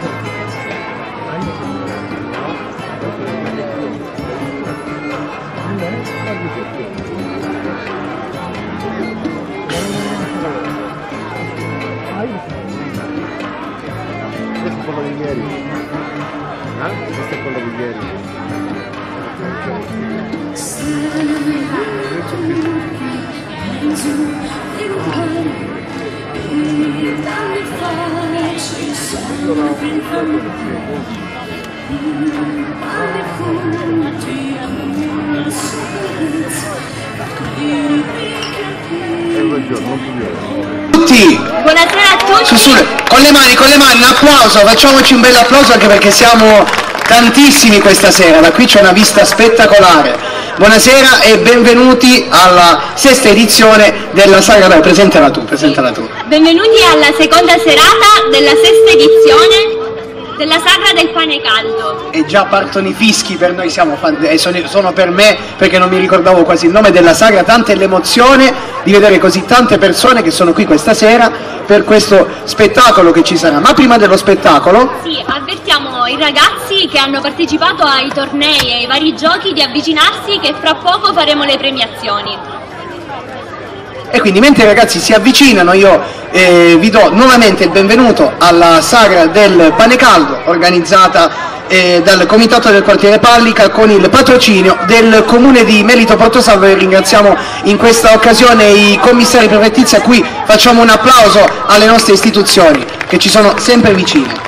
Questo è quello di ieri. Questo è quello di ieri. Tutti! Buonasera a tutti! Con le mani, un applauso, facciamoci un bel applauso anche perché siamo tantissimi questa sera, da qui c'è una vista spettacolare. Buonasera e benvenuti alla sesta edizione della Sagra, presentala tu. Benvenuti alla seconda serata della sesta edizione della Sagra del Pane Caldo. E già partono i fischi, per noi siamo sono per me, perché non mi ricordavo quasi il nome della Sagra, tanta è l'emozione di vedere così tante persone che sono qui questa sera per questo spettacolo che ci sarà. Ma prima dello spettacolo... Sì, avvertiamo i ragazzi che hanno partecipato ai tornei e ai vari giochi di avvicinarsi, che fra poco faremo le premiazioni. E quindi mentre i ragazzi si avvicinano io vi do nuovamente il benvenuto alla Sagra del Pane Caldo organizzata dal Comitato del Quartiere Pallica con il patrocinio del Comune di Melito Portosalvo, e ringraziamo in questa occasione i commissari prefettizi a cui facciamo un applauso alle nostre istituzioni che ci sono sempre vicine.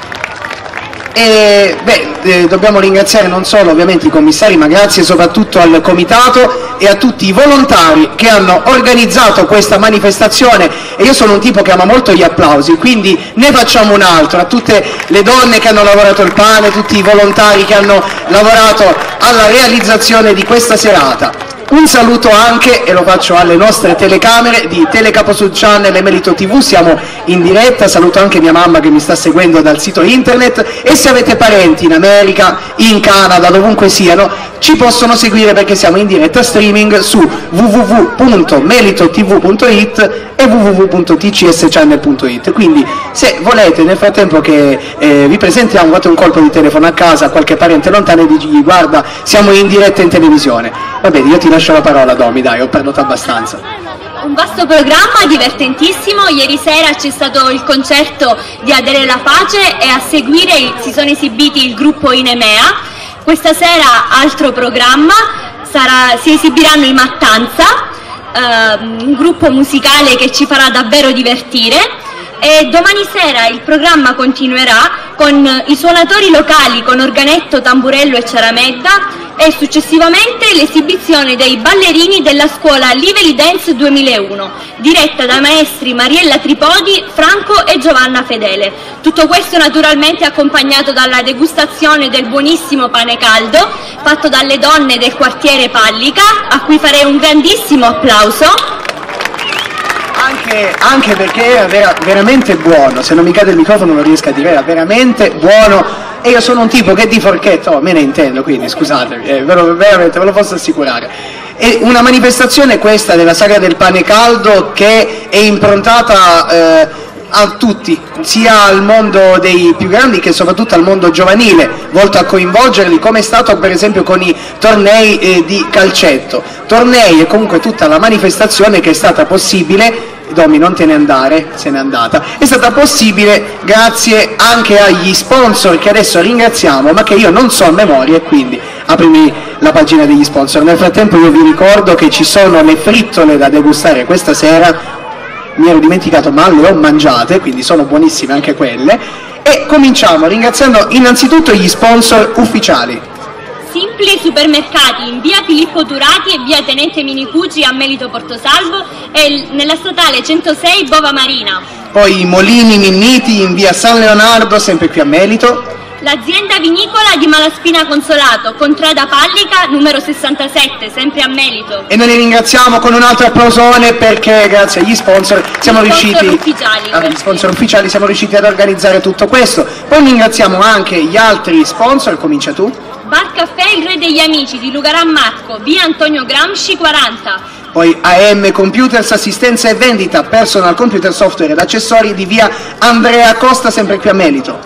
Dobbiamo ringraziare non solo ovviamente i commissari, ma grazie soprattutto al comitato e a tutti i volontari che hanno organizzato questa manifestazione, e io sono un tipo che ama molto gli applausi, quindi ne facciamo un altro a tutte le donne che hanno lavorato il pane, tutti i volontari che hanno lavorato alla realizzazione di questa serata. Un saluto anche, e lo faccio alle nostre telecamere di Telecaposud Channel e Melito TV, siamo in diretta, saluto anche mia mamma che mi sta seguendo dal sito internet, e se avete parenti in America, in Canada, dovunque siano, ci possono seguire perché siamo in diretta streaming su www.melitotv.it e www.tcschannel.it, quindi se volete nel frattempo che vi presentiamo, fate un colpo di telefono a casa a qualche parente lontano e digli guarda siamo in diretta in televisione. Va bene, io ti lascio la parola Domi, dai, ho parlato abbastanza. Un vasto programma, divertentissimo. Ieri sera c'è stato il concerto di Adele La Pace e a seguire si sono esibiti il gruppo Inemea. Questa sera altro programma, si esibiranno i Mattanza, un gruppo musicale che ci farà davvero divertire. E domani sera il programma continuerà con i suonatori locali con organetto, tamburello e ciaramedda, e successivamente l'esibizione dei ballerini della scuola Lively Dance 2001, diretta dai maestri Mariella Tripodi, Franco e Giovanna Fedele. Tutto questo naturalmente accompagnato dalla degustazione del buonissimo pane caldo fatto dalle donne del quartiere Pallica, a cui farei un grandissimo applauso. Anche perché era veramente buono, se non mi cade il microfono non riesco a dire, era veramente buono, e io sono un tipo che di forchetta me ne intendo, quindi scusate, veramente ve lo posso assicurare. È una manifestazione questa della Sagra del Pane Caldo che è improntata a tutti, sia al mondo dei più grandi che soprattutto al mondo giovanile, volto a coinvolgerli, come è stato per esempio con i tornei di calcetto. Tornei e comunque tutta la manifestazione che è stata possibile, Domi non te ne andare, se n'è andata, è stata possibile grazie anche agli sponsor che adesso ringraziamo, ma che io non so a memoria, e quindi aprimi la pagina degli sponsor. Nel frattempo io vi ricordo che ci sono le frittole da degustare questa sera, mi ero dimenticato ma le ho mangiate, quindi sono buonissime anche quelle, e cominciamo ringraziando innanzitutto gli sponsor ufficiali. Simpli Supermercati in via Filippo Turati e via Tenente Minicucci a Melito Portosalvo e nella statale 106 Bova Marina. Poi i Molini Minniti in via San Leonardo, sempre qui a Melito. L'azienda vinicola di Malaspina Consolato, Contrada Pallica, numero 67, sempre a Melito. E noi li ringraziamo con un altro applausone perché grazie agli sponsor siamo riusciti siamo riusciti ad organizzare tutto questo. Poi ringraziamo anche gli altri sponsor, comincia tu. Bar Caffè Il Re degli Amici di Lugaran Marco, via Antonio Gramsci 40. Poi AM Computers, assistenza e vendita, personal computer software ed accessori di via Andrea Costa, sempre qui a Melito.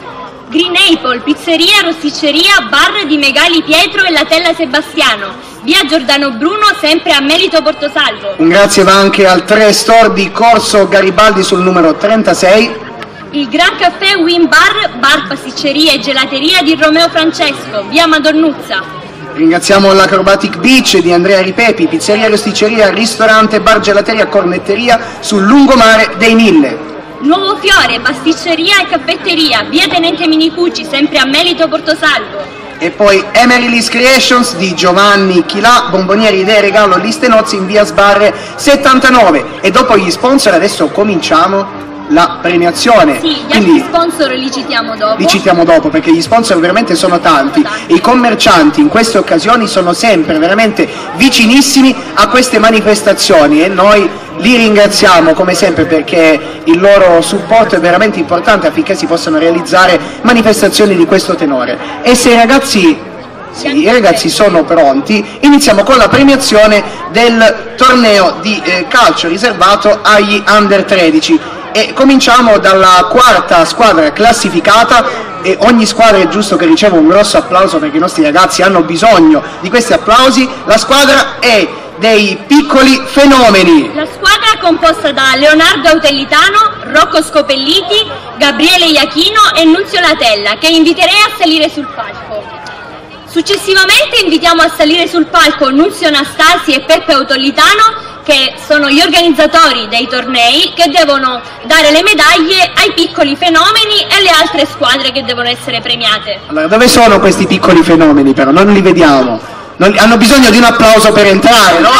Green Apple, pizzeria, rosticceria, bar di Megali Pietro e Latella Sebastiano, via Giordano Bruno, sempre a Melito Portosalvo. Un grazie va anche al 3 Store di Corso Garibaldi sul numero 36. Il Gran Caffè Win Bar, bar, pasticceria e gelateria di Romeo Francesco, via Madonnuzza. Ringraziamo l'Acrobatic Beach di Andrea Ripepi, pizzeria, rosticceria, ristorante, bar, gelateria, cornetteria sul lungomare dei Mille. Nuovo Fiore, pasticceria e caffetteria, via Tenente Minicucci, sempre a Melito Portosalvo. E poi Emery's Creations di Giovanni Chilà, bomboniere, idee, regalo, liste nozze in via Sbarre 79. E dopo gli sponsor adesso cominciamo la premiazione. Sì, gli altri sponsor li citiamo dopo. Li citiamo dopo perché gli sponsor veramente sono tanti e i commercianti in queste occasioni sono sempre veramente vicinissimi a queste manifestazioni e noi li ringraziamo come sempre perché il loro supporto è veramente importante affinché si possano realizzare manifestazioni di questo tenore. E se i ragazzi sono pronti, iniziamo con la premiazione del torneo di calcio riservato agli Under 13 e cominciamo dalla quarta squadra classificata e ogni squadra è giusto che riceva un grosso applauso perché i nostri ragazzi hanno bisogno di questi applausi. La squadra è dei Piccoli Fenomeni. La squadra è composta da Leonardo Autellitano, Rocco Scopelliti, Gabriele Iachino e Nunzio Latella, che inviterei a salire sul palco. Successivamente invitiamo a salire sul palco Nunzio Anastasi e Peppe Autellitano, che sono gli organizzatori dei tornei che devono dare le medaglie ai Piccoli Fenomeni e alle altre squadre che devono essere premiate. Allora, dove sono questi Piccoli Fenomeni però? Non li vediamo. Hanno bisogno di un applauso per entrare, no?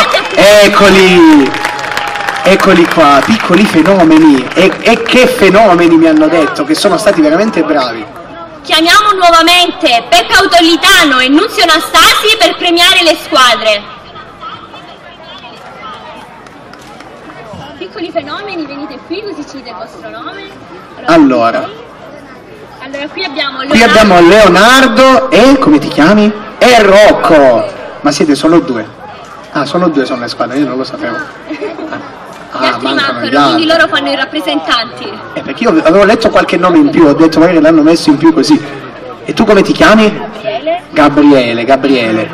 Eccoli qua, Piccoli Fenomeni. E che fenomeni mi hanno detto, che sono stati veramente bravi. Chiamiamo nuovamente Peppe Autellitano e Nunzio Anastasi per premiare le squadre. Piccoli Fenomeni, venite qui così ci dite il vostro nome. Allora qui abbiamo Leonardo e come ti chiami? E Rocco. Ma siete solo due? Ah, solo due sono le squadre, io non lo sapevo. Gli altri mancano, quindi loro fanno i rappresentanti. Perché io avevo letto qualche nome in più, ho detto magari l'hanno messo in più così. E tu come ti chiami? Gabriele.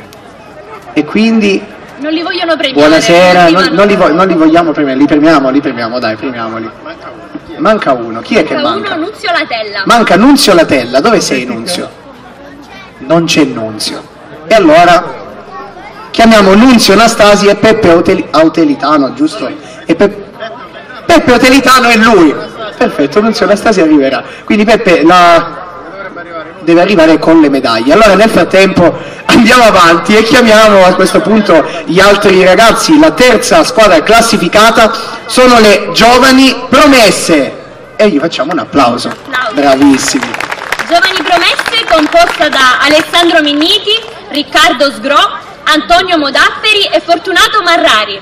E quindi non li vogliono premiare. Buonasera, non li vogliamo premiare, li premiamo, dai, premiamoli. Manca uno, chi è che manca? Nunzio Latella. Manca Nunzio Latella, dove sei Nunzio? Non c'è Nunzio. E allora chiamiamo Nunzio Anastasi e Peppe Autellitano, giusto? E Peppe Autellitano è lui. Perfetto, Nunzio Anastasi arriverà. Quindi Peppe deve arrivare con le medaglie. Allora nel frattempo andiamo avanti e chiamiamo a questo punto gli altri ragazzi. La terza squadra classificata sono le Giovani Promesse e gli facciamo un applauso. Bravissimi. Giovani Promesse composta da Alessandro Minniti, Riccardo Sgro, Antonio Modafferi e Fortunato Marrari.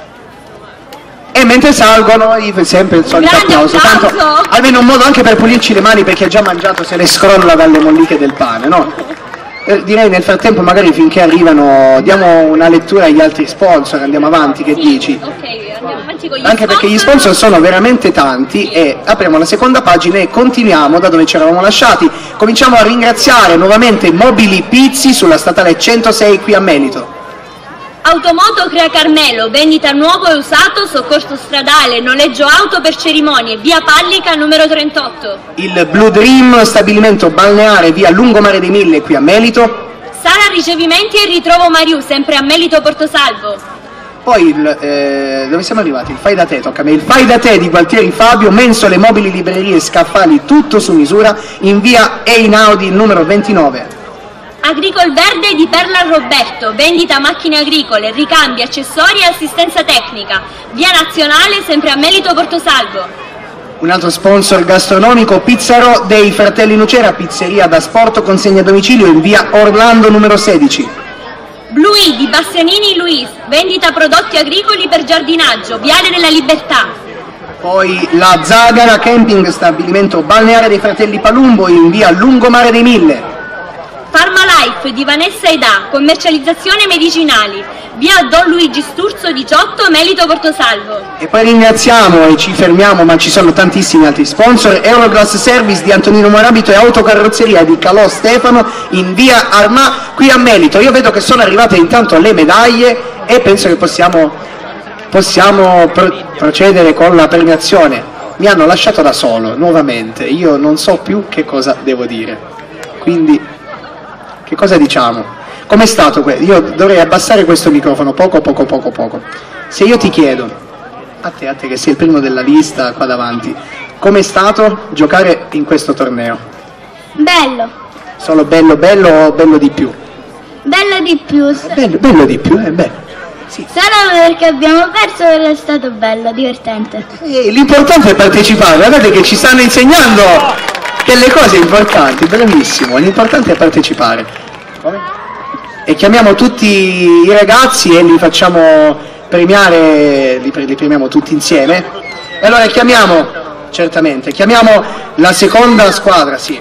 E mentre salgono, sempre il solito applauso, tanto almeno un modo anche per pulirci le mani perché ha già mangiato, se le scrolla dalle molliche del pane, no? Direi nel frattempo magari finché arrivano diamo una lettura agli altri sponsor, andiamo avanti, che dici? Ok, andiamo avanti con gli anche perché gli sponsor sono veramente tanti e apriamo la seconda pagina e continuiamo da dove ci eravamo lasciati. Cominciamo a ringraziare nuovamente Mobili Pizzi sulla statale 106 qui a Melito. Automoto Crea Carmelo, vendita nuovo e usato, soccorso stradale, noleggio auto per cerimonie, via Pallica numero 38. Il Blue Dream, stabilimento balneare via Lungomare dei Mille qui a Melito. Sala ricevimenti e ritrovo Mariù, sempre a Melito Portosalvo. Poi dove siamo arrivati? Il fai da te, tocca a me. Il fai da te di Gualtieri Fabio, mensole, mobili, librerie, scaffali, tutto su misura in via Einaudi numero 29. Agricol Verde di Perla Roberto, vendita macchine agricole, ricambi, accessori e assistenza tecnica, via Nazionale, sempre a Melito Portosalvo. Un altro sponsor gastronomico, Pizzarò dei Fratelli Nucera, pizzeria da sport, consegna a domicilio in via Orlando numero 16. Blue di Bastianini Luis, vendita prodotti agricoli per giardinaggio, viale della Libertà. Poi la Zagara Camping, stabilimento balneare dei Fratelli Palumbo in via Lungomare dei Mille. Pharmalife di Vanessa Edà, commercializzazione medicinali, via Don Luigi Sturzo 18, Melito Portosalvo. E poi ringraziamo e ci fermiamo, ma ci sono tantissimi altri sponsor: Euroglass Service di Antonino Morabito e Autocarrozzeria di Calò Stefano in via Armà qui a Melito. Io vedo che sono arrivate intanto le medaglie e penso che possiamo procedere con la premiazione. Mi hanno lasciato da solo nuovamente, io non so più che cosa devo dire, quindi che cosa diciamo? Com'è stato questo? Io dovrei abbassare questo microfono poco. Se io ti chiedo, a te che sei il primo della lista qua davanti, com'è stato giocare in questo torneo? Bello. Solo bello o bello di più? Bello di più. Bello di più, beh. Sì. Solo perché abbiamo perso, però è stato bello, divertente. L'importante è partecipare, guardate che ci stanno insegnando delle cose importanti, bravissimo, l'importante è partecipare. Come? E chiamiamo tutti i ragazzi e li facciamo premiare, li premiamo tutti insieme. E allora chiamiamo la seconda squadra, sì.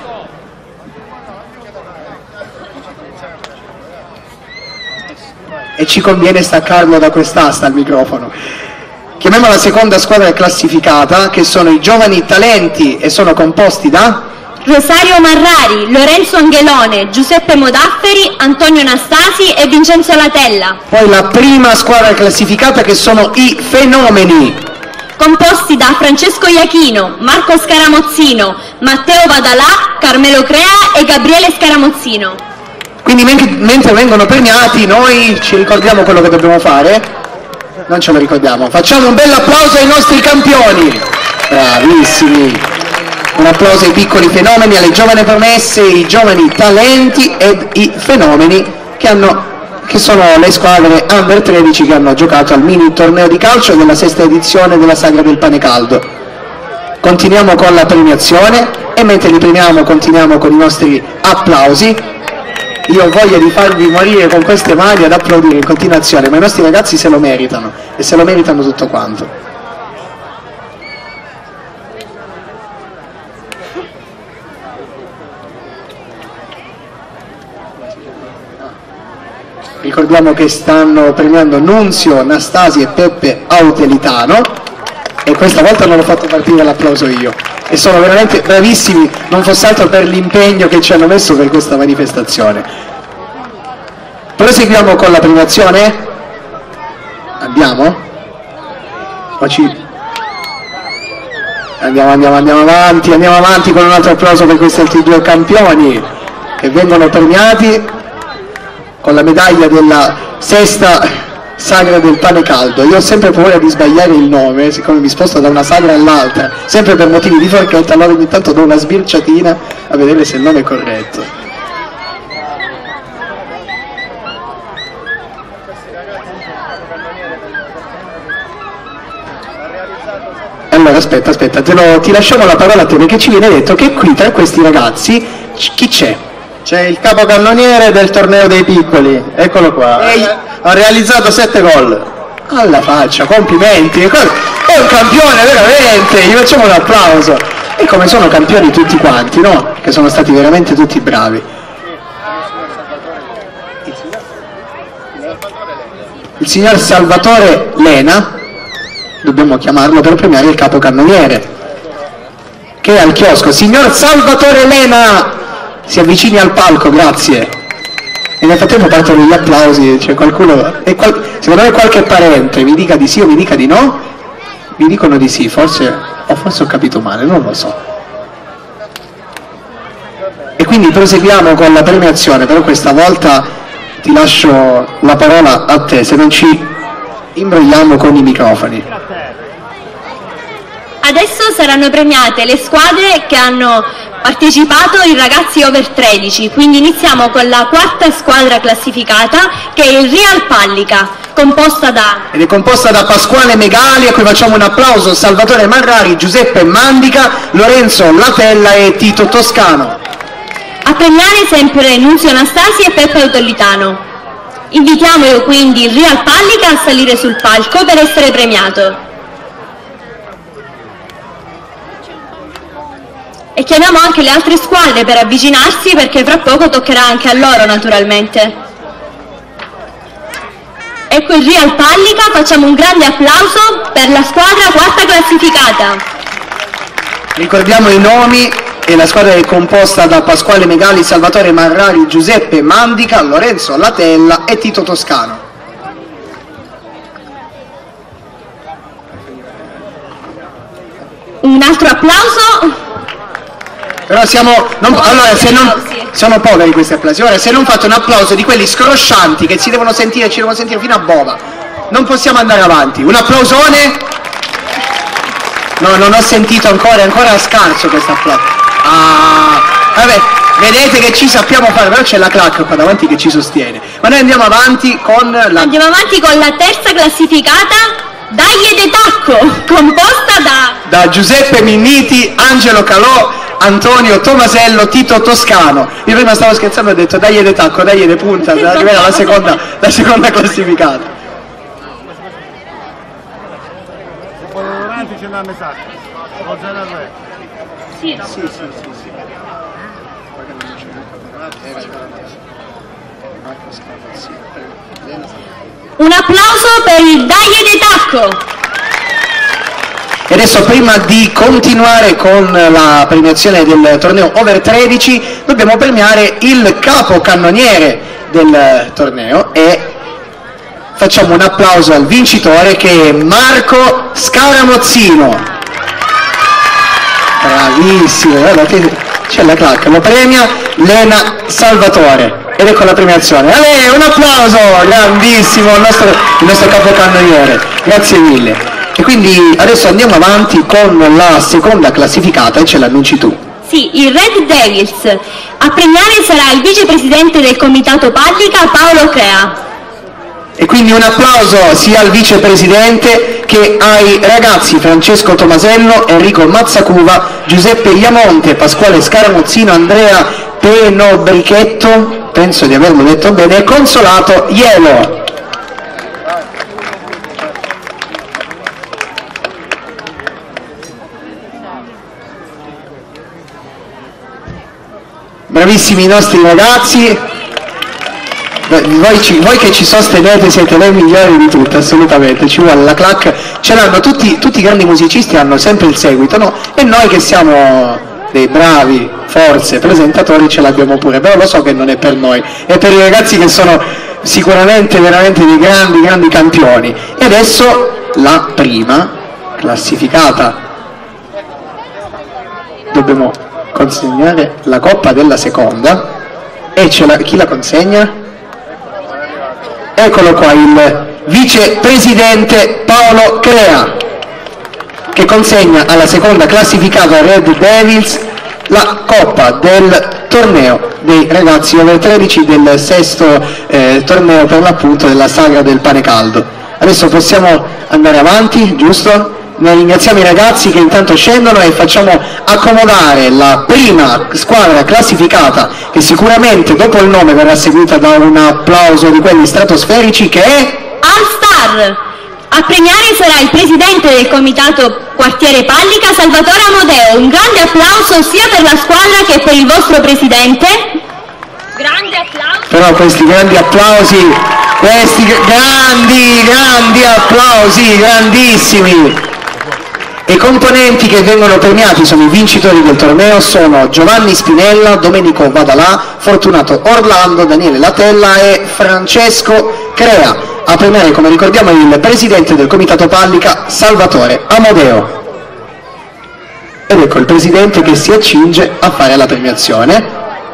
E ci conviene staccarlo da quest'asta il microfono. Chiamiamo la seconda squadra classificata, che sono i Giovani Talenti, e sono composti da Rosario Marrari, Lorenzo Angelone, Giuseppe Modafferi, Antonio Anastasi e Vincenzo Latella. Poi la prima squadra classificata, che sono i Fenomeni, composti da Francesco Iachino, Marco Scaramozzino, Matteo Badalà, Carmelo Crea e Gabriele Scaramozzino. Quindi mentre vengono premiati noi ci ricordiamo quello che dobbiamo fare? Non ce lo ricordiamo. Facciamo un bel applauso ai nostri campioni. Bravissimi. Un applauso ai piccoli fenomeni, alle giovani promesse, i giovani talenti ed i fenomeni che sono le squadre Under 13 che hanno giocato al mini torneo di calcio della sesta edizione della Sagra del Pane Caldo. Continuiamo con la premiazione e mentre li premiamo continuiamo con i nostri applausi. Io ho voglia di farvi morire con queste mani ad applaudire in continuazione, ma i nostri ragazzi se lo meritano e se lo meritano tutto quanto. Ricordiamo che stanno premiando Nunzio, Nastasi e Peppe Autelitano e questa volta non ho fatto partire l'applauso io e sono veramente bravissimi, non fosse altro per l'impegno che ci hanno messo per questa manifestazione. Proseguiamo con la premiazione? Andiamo? Andiamo avanti con un altro applauso per questi altri due campioni che vengono premiati con la medaglia della sesta Sagra del Pane Caldo. Io ho sempre paura di sbagliare il nome, siccome mi sposto da una sagra all'altra, sempre per motivi di forchetta, allora ogni tanto do una sbirciatina a vedere se il nome è corretto. Allora aspetta, ti lasciamo la parola a te perché ci viene detto che qui tra questi ragazzi chi c'è? C'è il capocannoniere del torneo dei piccoli, eccolo qua, ha realizzato 7 gol. Alla faccia, complimenti, è un campione veramente, gli facciamo un applauso. E come sono campioni tutti quanti, no? Che sono stati veramente tutti bravi. Il signor Salvatore Lena, dobbiamo chiamarlo per premiare il capocannoniere, che è al chiosco. Signor Salvatore Lena! Si avvicini al palco, grazie. E nel frattempo partono gli applausi, c'è qualcuno, secondo me qualche parente, mi dica di sì o mi dica di no? Mi dicono di sì, forse ho capito male, non lo so. E quindi proseguiamo con la premiazione, però questa volta ti lascio la parola a te, se non ci imbrogliamo con i microfoni. Adesso saranno premiate le squadre che hanno partecipato i ragazzi over 13, quindi iniziamo con la quarta squadra classificata che è il Real Pallica, ed è composta da Pasquale Megali, a cui facciamo un applauso, Salvatore Marrari, Giuseppe Mandica, Lorenzo Latella e Tito Toscano. A premiare sempre Nunzio Anastasi e Peppe Autelitano. Invitiamo quindi il Real Pallica a salire sul palco per essere premiato. E chiamiamo anche le altre squadre per avvicinarsi perché fra poco toccherà anche a loro naturalmente. Ecco il Real Pallica, facciamo un grande applauso per la squadra quarta classificata. Ricordiamo i nomi e la squadra è composta da Pasquale Megali, Salvatore Marrari, Giuseppe Mandica, Lorenzo Latella e Tito Toscano. Un altro applauso. Però allora, se non sono poveri questi applausi. Ora, se non fate un applauso di quelli scroscianti che ci devono sentire fino a Bova, non possiamo andare avanti. Un applausone? No, non ho sentito ancora, è ancora scarso questo applauso. Vabbè, vedete che ci sappiamo fare, però c'è la clac qua davanti che ci sostiene. Ma noi andiamo avanti con la... Andiamo avanti con la terza classificata, Daglie de Tacco, composta da Giuseppe Minniti, Angelo Calò, Antonio Tomasello, Tito Toscano. Io prima stavo scherzando e ho detto dagli de tacco, dagli de punta, per arrivare alla seconda classificata. Se poi davanti c'è una messaggio. O 0-3. Sì. Un applauso per il Daglie de Tacco. E adesso, prima di continuare con la premiazione del torneo Over 13, dobbiamo premiare il capocannoniere del torneo e facciamo un applauso al vincitore, che è Marco Scaramozzino. Bravissimo, c'è la clac, lo premia Lena Salvatore. Ed ecco la premiazione. Un applauso, grandissimo, il nostro capocannoniere, grazie mille. E quindi adesso andiamo avanti con la seconda classificata e ce l'annunci tu. Sì, il Red Devils. A premiare sarà il vicepresidente del comitato Pallica, Paolo Crea. E quindi un applauso sia al vicepresidente che ai ragazzi Francesco Tomasello, Enrico Mazzacuva, Giuseppe Iamonte, Pasquale Scaramuzzino, Andrea Penobrichetto, penso di averlo detto bene, e Consolato Ielo. Bravissimi i nostri ragazzi, voi che ci sostenete siete voi migliori di tutti, assolutamente, ci vuole la clac, ce l'hanno tutti i grandi musicisti, hanno sempre il seguito, no? E noi che siamo dei bravi, forse, presentatori ce l'abbiamo pure, però lo so che non è per noi, è per i ragazzi che sono sicuramente veramente dei grandi campioni. E adesso la prima classificata, dobbiamo consegnare la coppa della seconda e chi la consegna? Eccolo qua, il vicepresidente Paolo Crea, che consegna alla seconda classificata Red Devils la coppa del torneo dei ragazzi over 13 del sesto torneo per l'appunto della sagra del pane caldo. Adesso possiamo andare avanti, giusto? Noi ringraziamo i ragazzi che intanto scendono e facciamo accomodare la prima squadra classificata, che sicuramente dopo il nome verrà seguita da un applauso di quelli stratosferici, che è All Star. A premiare sarà il presidente del comitato quartiere Pallica, Salvatore Amodeo. Un grande applauso sia per la squadra che per il vostro presidente. Grande applauso. Però questi grandi applausi, grandi applausi, grandissimi. I componenti che vengono premiati sono i vincitori del torneo, sono Giovanni Spinella, Domenico Vadalà, Fortunato Orlando, Daniele Latella e Francesco Crea. A premiare, come ricordiamo, il presidente del comitato Pallica, Salvatore Amodeo. Ed ecco il presidente che si accinge a fare la premiazione.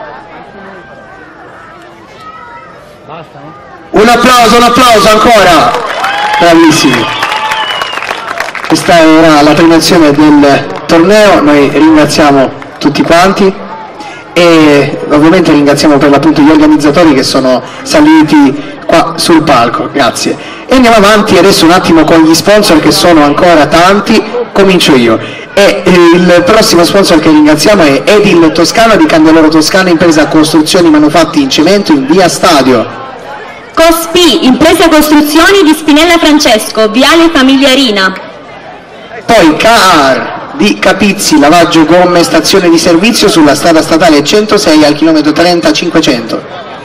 Un applauso ancora, bravissimi. Questa era la premiazione del torneo, noi ringraziamo tutti quanti e ovviamente ringraziamo per l'appunto gli organizzatori che sono saliti qua sul palco, grazie. E andiamo avanti adesso un attimo con gli sponsor, che sono ancora tanti, comincio io. E il prossimo sponsor che ringraziamo è Edil Toscano di Candeloro Toscano, impresa costruzioni manufatti in cemento in via Stadio. Cospi, impresa costruzioni di Spinella Francesco, viale Famigliarina. Poi CAR di Capizzi, lavaggio gomme, stazione di servizio sulla strada statale 106 al chilometro 30-500.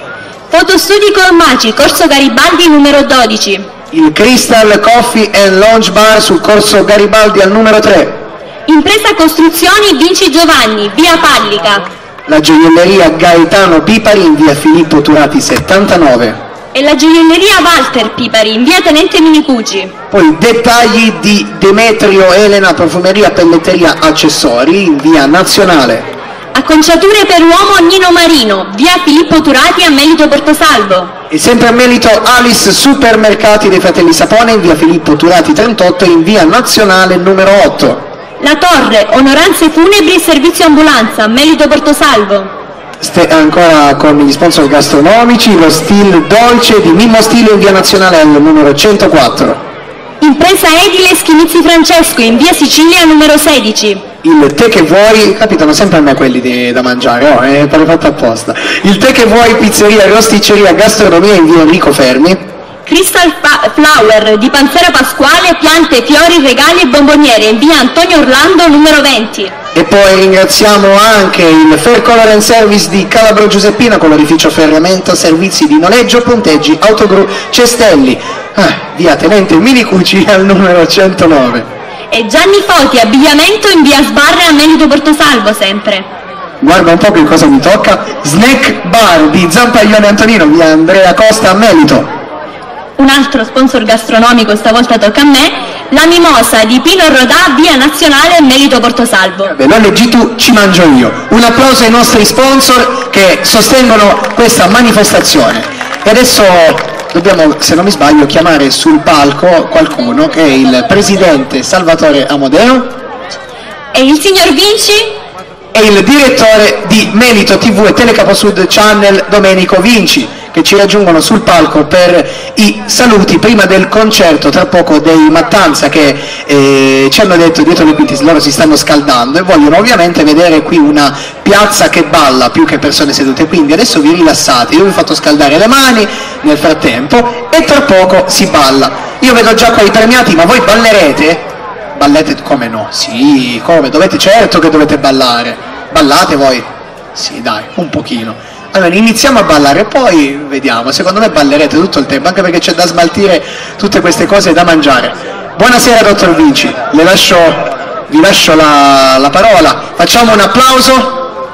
Fotostudi Colmaci, Corso Garibaldi numero 12. Il Crystal Coffee and Lounge Bar sul Corso Garibaldi al numero 3. Impresa Costruzioni Vinci Giovanni, via Pallica. La gioielleria Gaetano Pipari in via Filippo Turati 79. E la gioielleria Walter Pipari in via Tenente Minicucci. Poi dettagli di Demetrio Elena Profumeria Pelletteria Accessori in via Nazionale. Acconciature per uomo Nino Marino, via Filippo Turati a Melito Portosalvo. E sempre a Melito Alice Supermercati dei Fratelli Sapone in via Filippo Turati 38 in via Nazionale numero 8. La Torre, Onoranze Funebri, Servizio Ambulanza, Melito Portosalvo. Ancora con gli sponsor gastronomici, lo Stil Dolce di Mimmo Stile in via Nazionale al numero 104. Impresa edile Schimizzi Francesco in via Sicilia numero 16. Il tè che vuoi, capitano sempre a me quelli da mangiare, è fatto apposta. Il tè che vuoi, pizzeria, rosticceria, gastronomia in via Enrico Fermi. Crystal Flower di Panzera Pasquale, piante, fiori, regali e bomboniere in via Antonio Orlando numero 20. E poi ringraziamo anche il Fair Color and Service di Calabro Giuseppina, colorificio ferramenta, servizi di noleggio, punteggi, autogru, cestelli, via Tenente Minicucci al numero 109. E Gianni Foti, abbigliamento in via Sbarre a Melito Portosalvo sempre. Guarda un po' che cosa mi tocca, Snack Bar di Zampaglione Antonino, via Andrea Costa a Melito. Un altro sponsor gastronomico, stavolta tocca a me, la Mimosa di Pino Rodà, via Nazionale Melito Portosalvo. Lo leggi tu, ci mangio io. Un applauso ai nostri sponsor che sostengono questa manifestazione. E adesso dobbiamo, se non mi sbaglio, chiamare sul palco qualcuno, che è il presidente Salvatore Amodeo. E il signor Vinci. E il direttore di Melito TV e Telecapo Sud Channel, Domenico Vinci, che ci raggiungono sul palco per i saluti prima del concerto tra poco dei Mattanza, che ci hanno detto dietro le quinte loro si stanno scaldando e vogliono ovviamente vedere qui una piazza che balla più che persone sedute, quindi adesso vi rilassate, io vi ho fatto scaldare le mani nel frattempo e tra poco si balla. Io vedo già qua i premiati, ma voi ballerete? Ballate come no? Sì, come? Dovete, certo che dovete ballare. Ballate voi? Sì, dai, un pochino. Allora iniziamo a ballare, poi vediamo, secondo me ballerete tutto il tempo, anche perché c'è da smaltire tutte queste cose da mangiare. Buonasera dottor Vinci, vi lascio la parola, facciamo un applauso.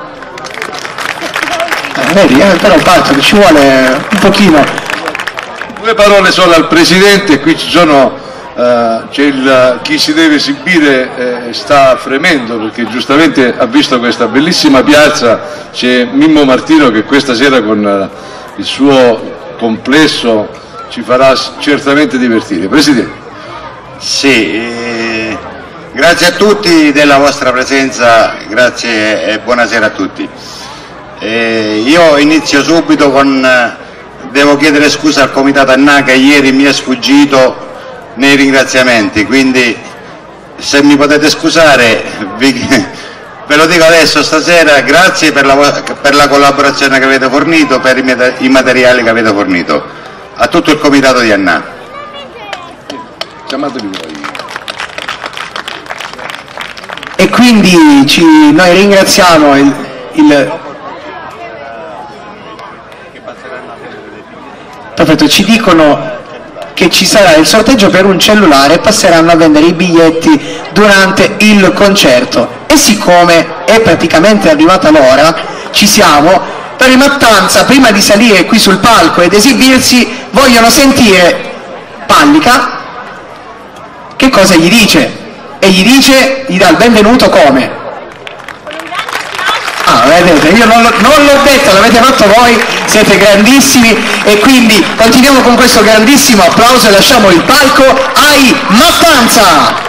Vedi, però parto, ci vuole un pochino. Due parole solo al Presidente, qui ci sono, chi si deve esibire sta fremendo perché giustamente ha visto questa bellissima piazza, c'è Mimmo Martino che questa sera con il suo complesso ci farà certamente divertire. Presidente. Sì, grazie a tutti della vostra presenza, grazie e buonasera a tutti. Io inizio subito devo chiedere scusa al Comitato Annà che ieri mi è sfuggito nei ringraziamenti, quindi se mi potete scusare ve lo dico adesso stasera, grazie per la collaborazione che avete fornito, per i materiali che avete fornito, a tutto il Comitato di Annà. Chiamatevi voi. E quindi noi ringraziamo Perfetto, ci dicono che ci sarà il sorteggio per un cellulare e passeranno a vendere i biglietti durante il concerto. E siccome è praticamente arrivata l'ora, ci siamo, per i Mattanza, prima di salire qui sul palco ed esibirsi, vogliono sentire Pallica che cosa gli dice. E gli dà il benvenuto come? Vedete, io non l'ho detto, l'avete fatto voi, siete grandissimi e quindi continuiamo con questo grandissimo applauso e lasciamo il palco ai Mattanza!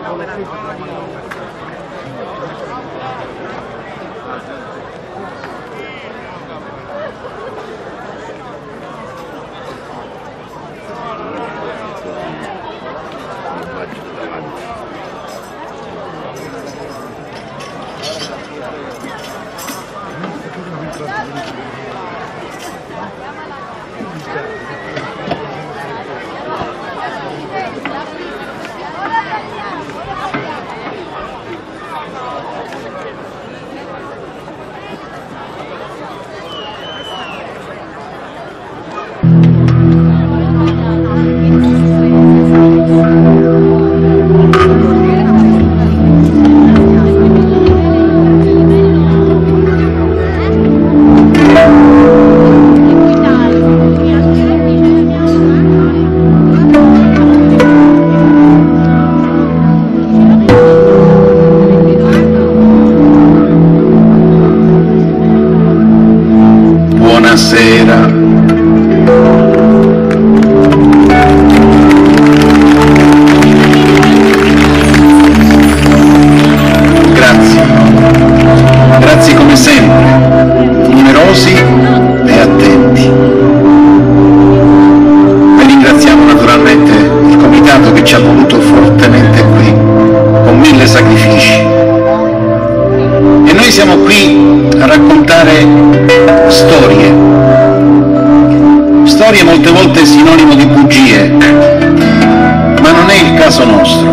Buonasera. Grazie come sempre, numerosi e attenti. E ringraziamo naturalmente il comitato che ci ha voluto fortemente qui, con 1000 sacrifici. E noi siamo qui a raccontare storie molte volte sinonimo di bugie, ma non è il caso nostro,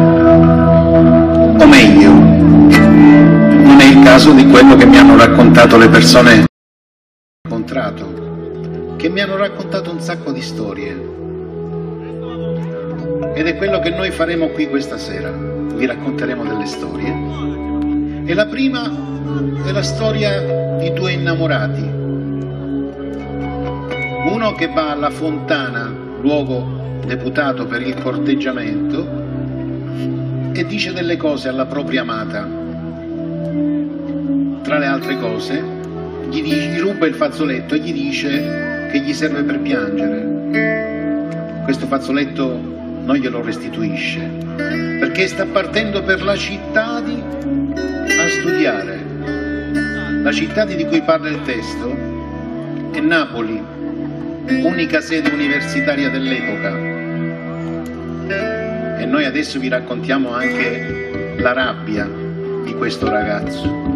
o meglio, non è il caso di quello che mi hanno raccontato le persone che ho incontrato, che mi hanno raccontato un sacco di storie, ed è quello che noi faremo qui questa sera. Vi racconteremo delle storie, e la prima è la storia di due innamorati. Uno che va alla Fontana, luogo deputato per il corteggiamento, e dice delle cose alla propria amata. Tra le altre cose, gli ruba il fazzoletto e gli dice che gli serve per piangere. Questo fazzoletto non glielo restituisce, perché sta partendo per la città a studiare. La città di cui parla il testo è Napoli, unica sede universitaria dell'epoca, e noi adesso vi raccontiamo anche la rabbia di questo ragazzo.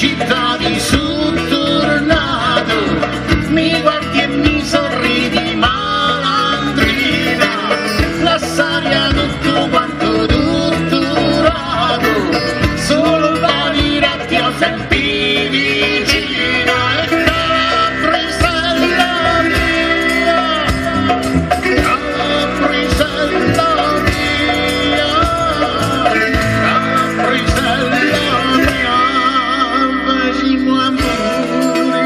città di sottornato, mi guardi e mi sorridi malandrina, la saria tutto quanto tutturato, solo da dirti ho sempre vicina, e Caprisella mia, Caprisella mia, Caprisella mia, facciamo amore.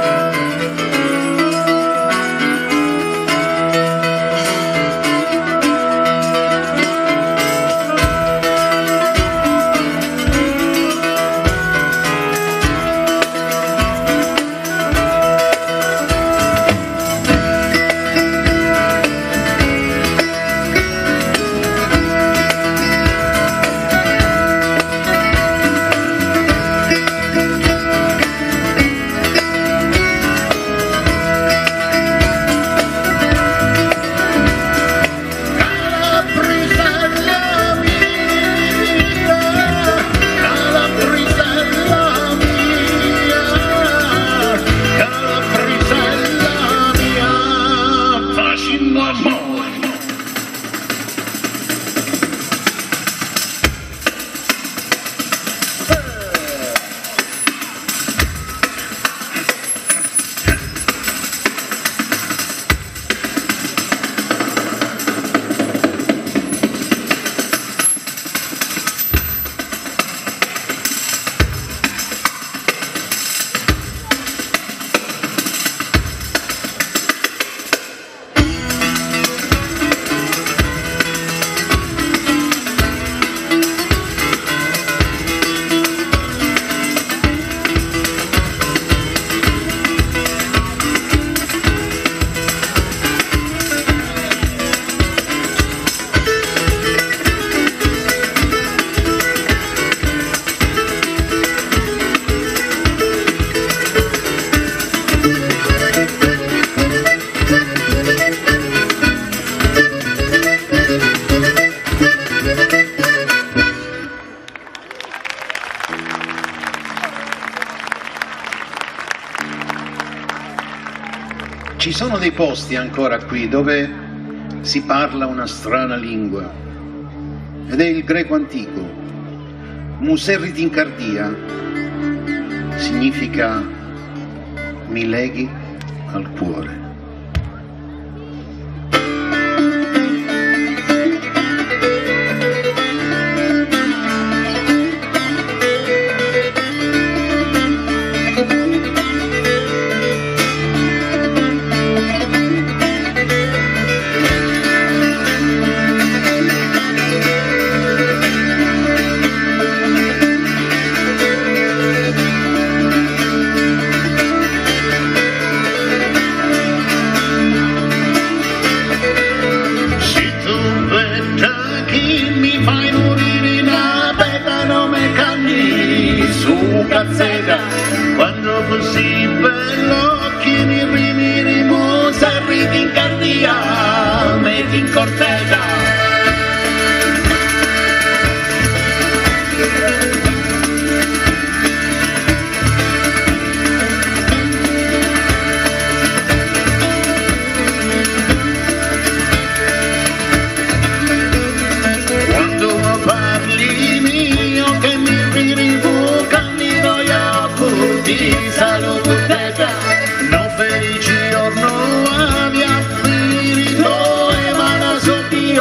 Ci sono dei posti ancora qui dove si parla una strana lingua ed è il greco antico. Muserritincardia significa mi leghi al cuore. Quando così bello che mi rimirimo, serriti in cardia, metti in cortega. Quando parli mio che mi ririvo, cammino io ti saluto teta, non felici giorno avia spirito e mana sotto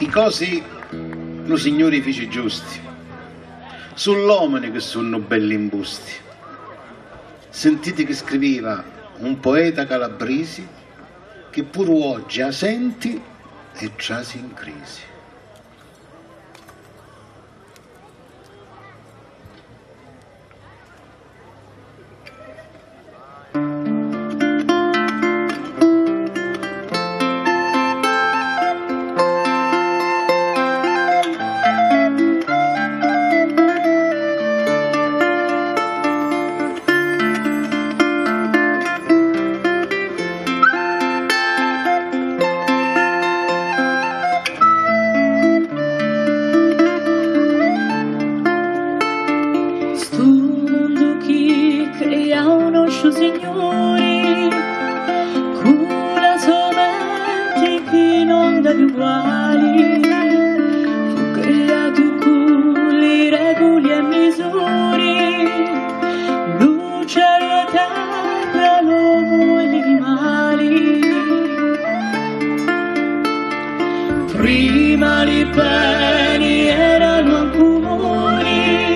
cose no signori feci giusti, sull'omini che sono belli imbusti. Sentite che scriveva un poeta calabresi che pure oggi a senti e trasi in crisi. Prima i beni erano comuni,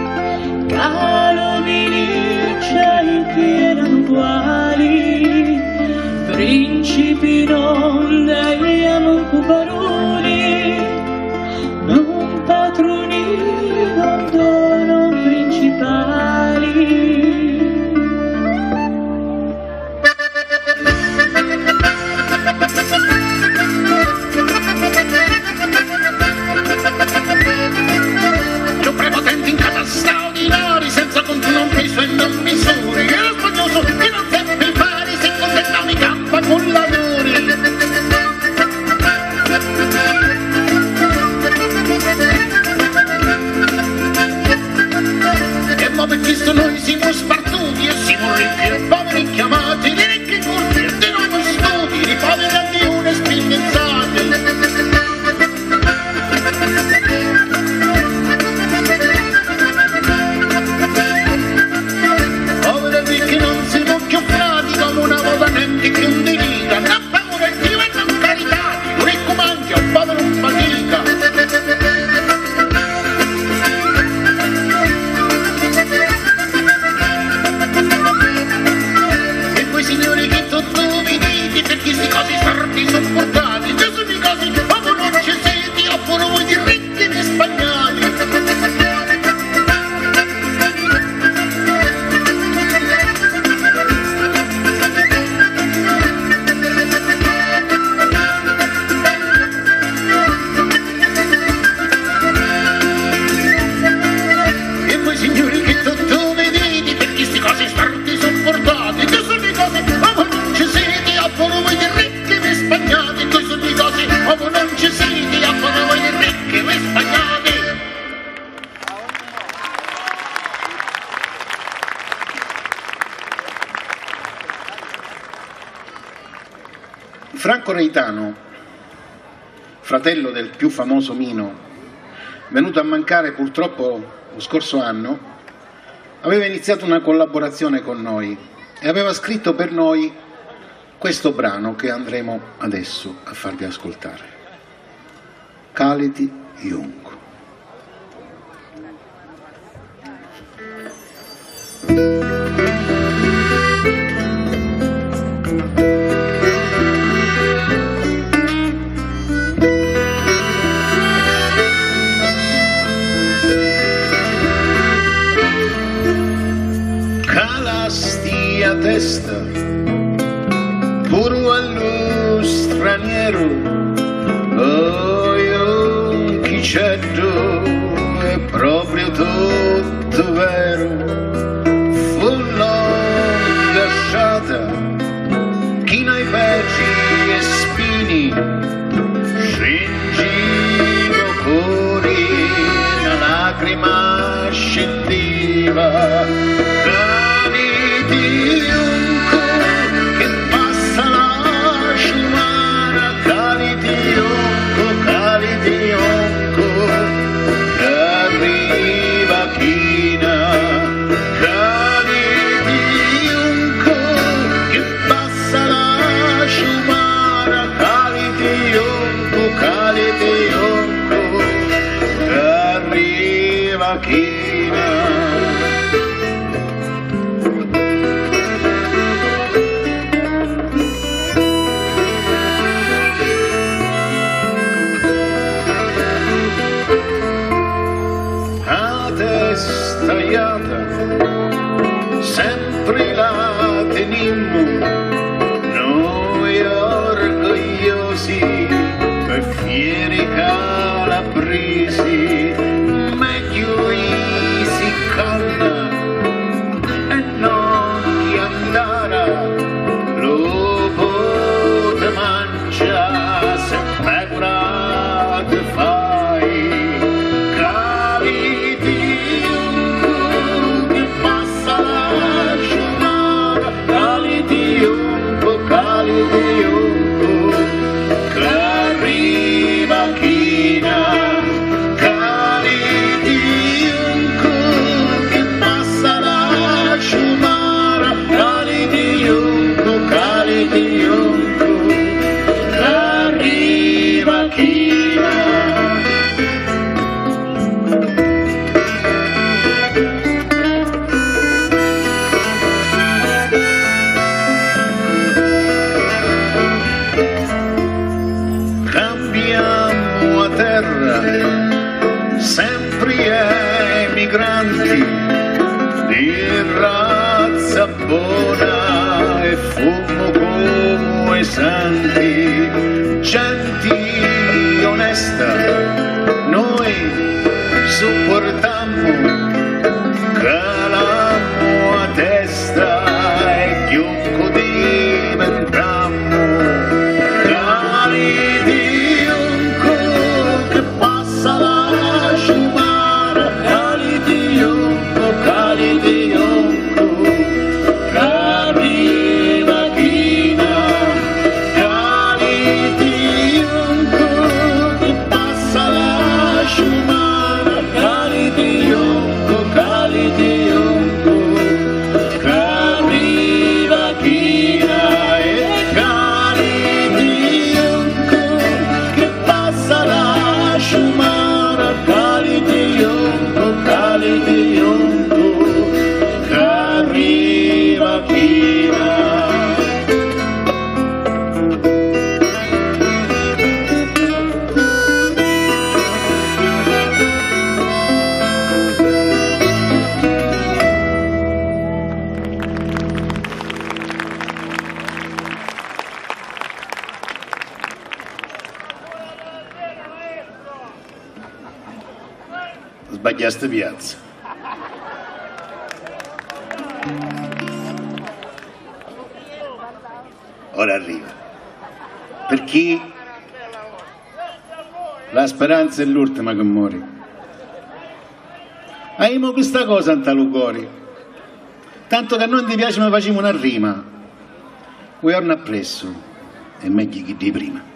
carovini che erano uguali, principi non daiamo paroli, non patroni, non dono principali. Più prepotenti in casa straordinari, senza conto non peso e non misure, e lo spagnoso che non seppe fare, si contentava in campa con lavori. E mo per questo noi siamo spartuti e siamo ricchi e poveri chiamati, di ricchi curti e di noi studi, di poveri a Dio spinnezzati. Che un delica, non paura il Dio e non carità, un ricco mangia, un povero un fatica. E voi signori che tutto vi dite, per queste cose sarti sopportati, Gesù di cose, ma voi non ci siete, oppure voi di ricchi e spagnoli. Franco Reitano, fratello del più famoso Mino, venuto a mancare purtroppo lo scorso anno, aveva iniziato una collaborazione con noi e aveva scritto per noi questo brano che andremo adesso a farvi ascoltare. Caliti Jung. Calastia testa, puro allo straniero, io chi c'etto è proprio tutto vero, fu longa sciata, chi nei peci e spini, scingivo cori, una lacrima scendiva. Caliti tenimmo noi orgogliosi e fieri calabresi, meglio si canna e non chi andara lo pote mangia se pecora te fai caliti che passa la giornata caliti che arriva china caliti che passa la giornata caliti che arriva china. Cambiamo a terra sempre emigranti di razza buona e fumo come santi, gente onesta noi supportammo, calammo a testa e chiunco diventammo cari di unco che passa la sciumara cari di unco che arriva china cari di unco che passa la sciumara cari di unco che arriva china e cari di unco che passa la sciumara cari di unco che arriva china. Sbagliaste piazza. Ora arriva. Per chi la speranza è l'ultima che muore. Abbiamo questa cosa in talugori. Tanto che a non ti piace mi facciamo una rima. Un giorno appresso è meglio che di prima.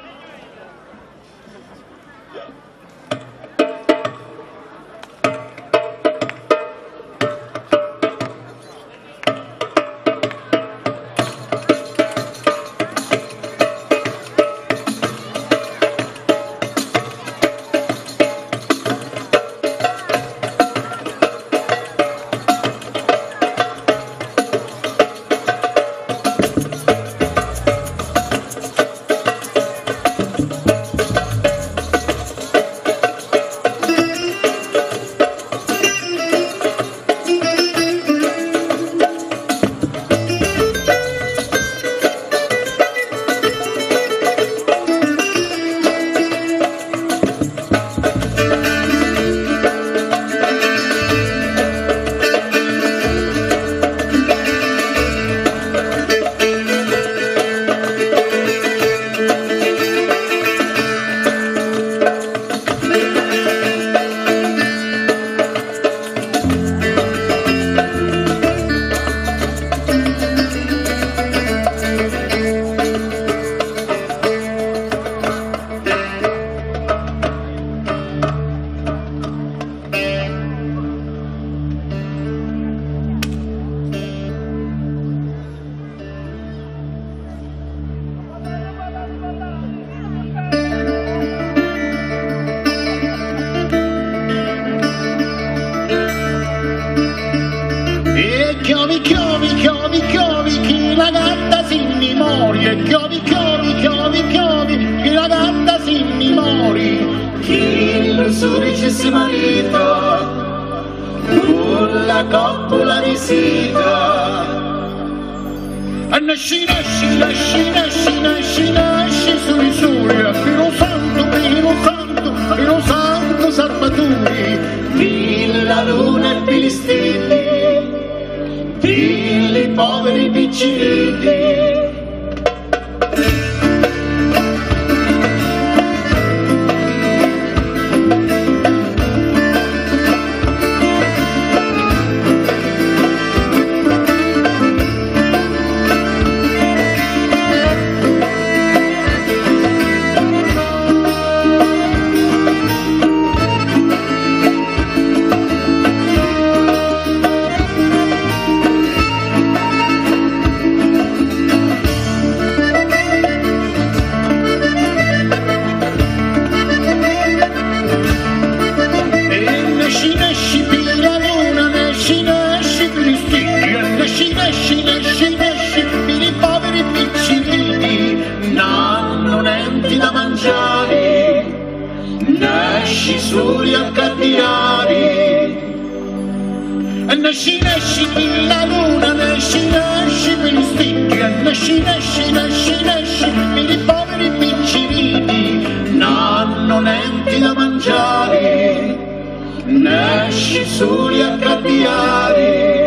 Chiovi, chiovi, chiovi, chiovi, chi la gatta si mi mori. E chiovi, chiovi, chiovi, chiovi, chi la gatta si mi mori. Chi il suo dicesse marito, con la coppola di seta, Nasci, nasci, nasci, nasci, nasci, nasci sui soli, Pino Santo, Pino Santo, Pino Santo Salvatore, Villa Luna e Filistini, Villi poveri piccini. Nasci, nasci, la luna, nasci, nasci per gli sticchi, nasci, nasci, nasci, nasci per i poveri piccinini, n'hanno niente da mangiare, nasci soli a cambiare.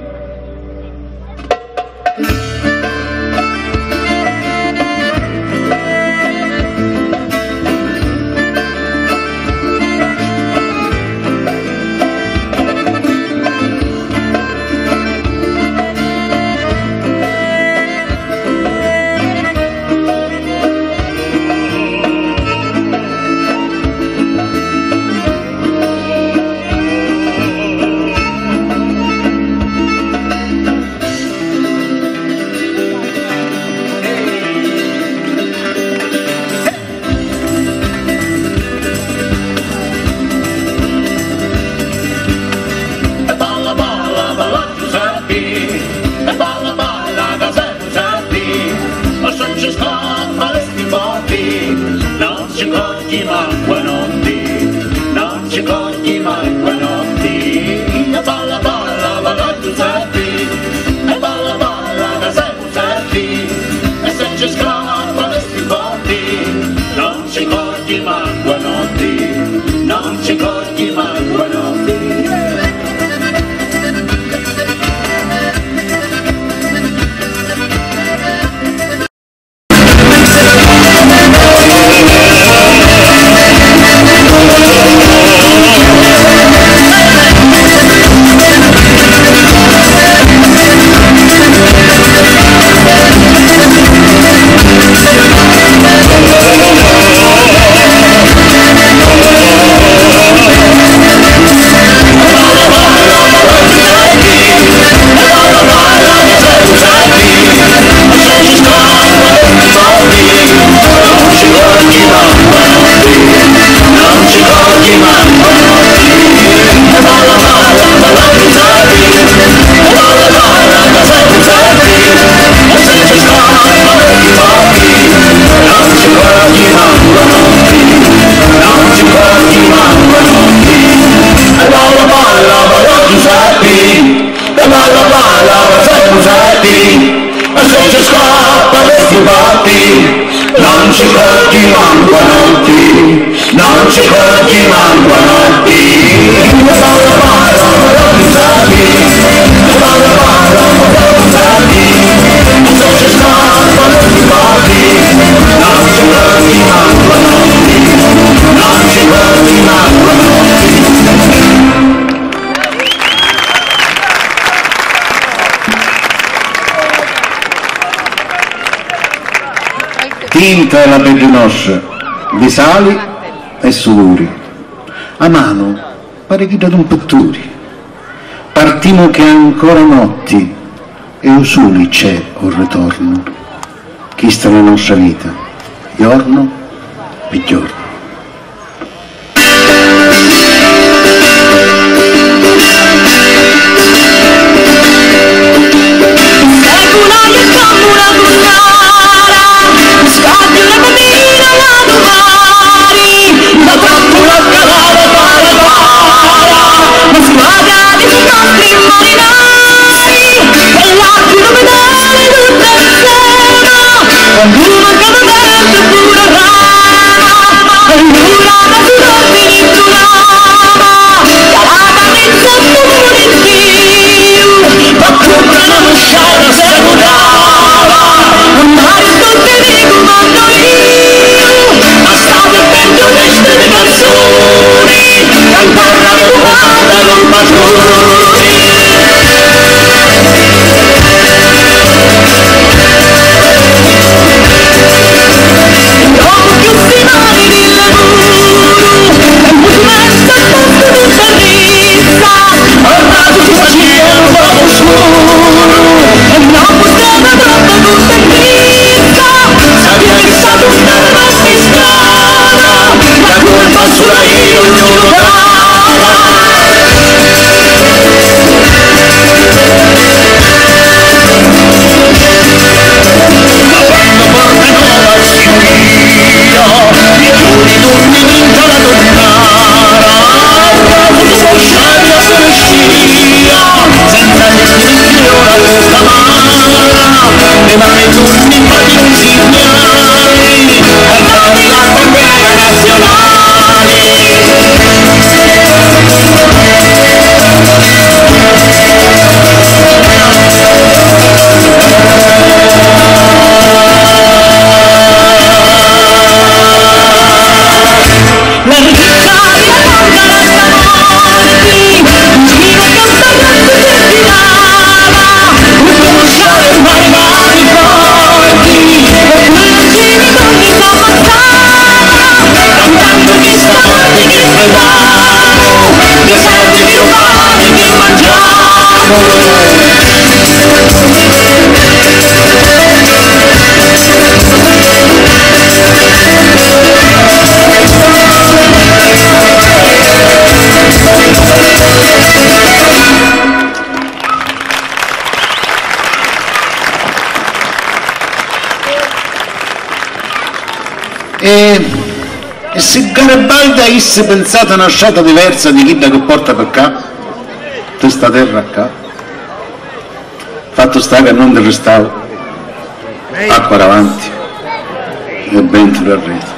Tinta e la pedinossa, di sali e sudori, a mano pare chi da un petturi, partimo che ancora notti e usuli c'è un ritorno, chi sta nella nostra vita, giorno per giorno. Marinai, e l'altro nominale tutte E se Garibaldi avesse pensato a una scelta diversa di chi da che porta per qua, questa terra qua, fatto sta che non del restauro, acqua davanti e vento per rete.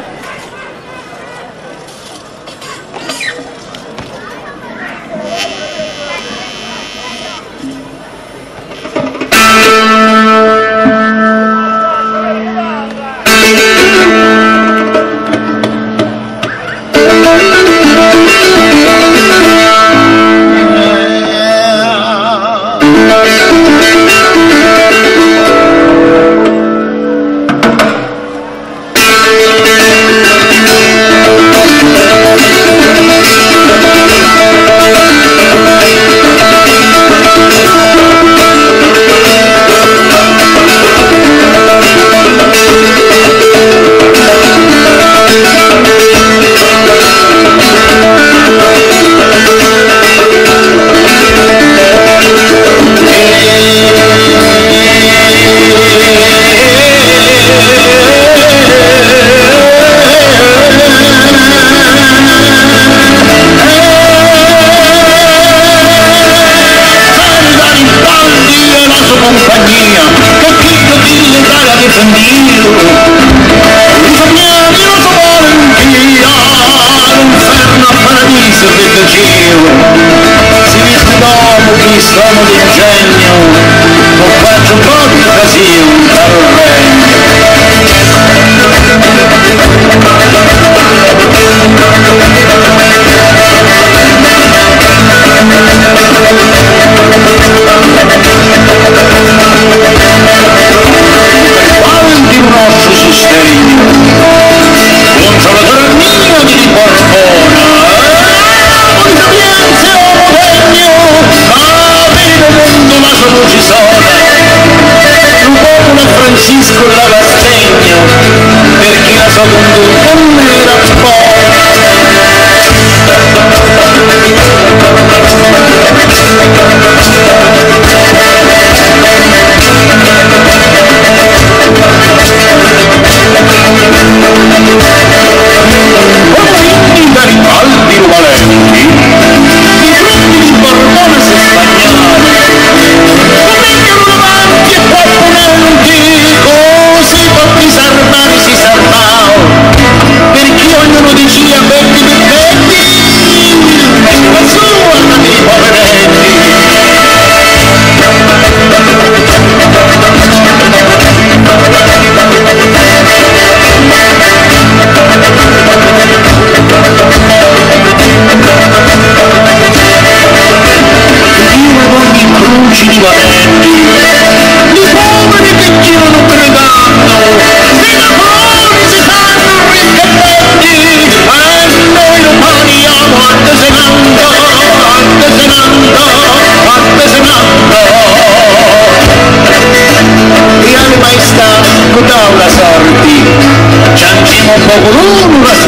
dau la sorti, ciancimo un poco lungo la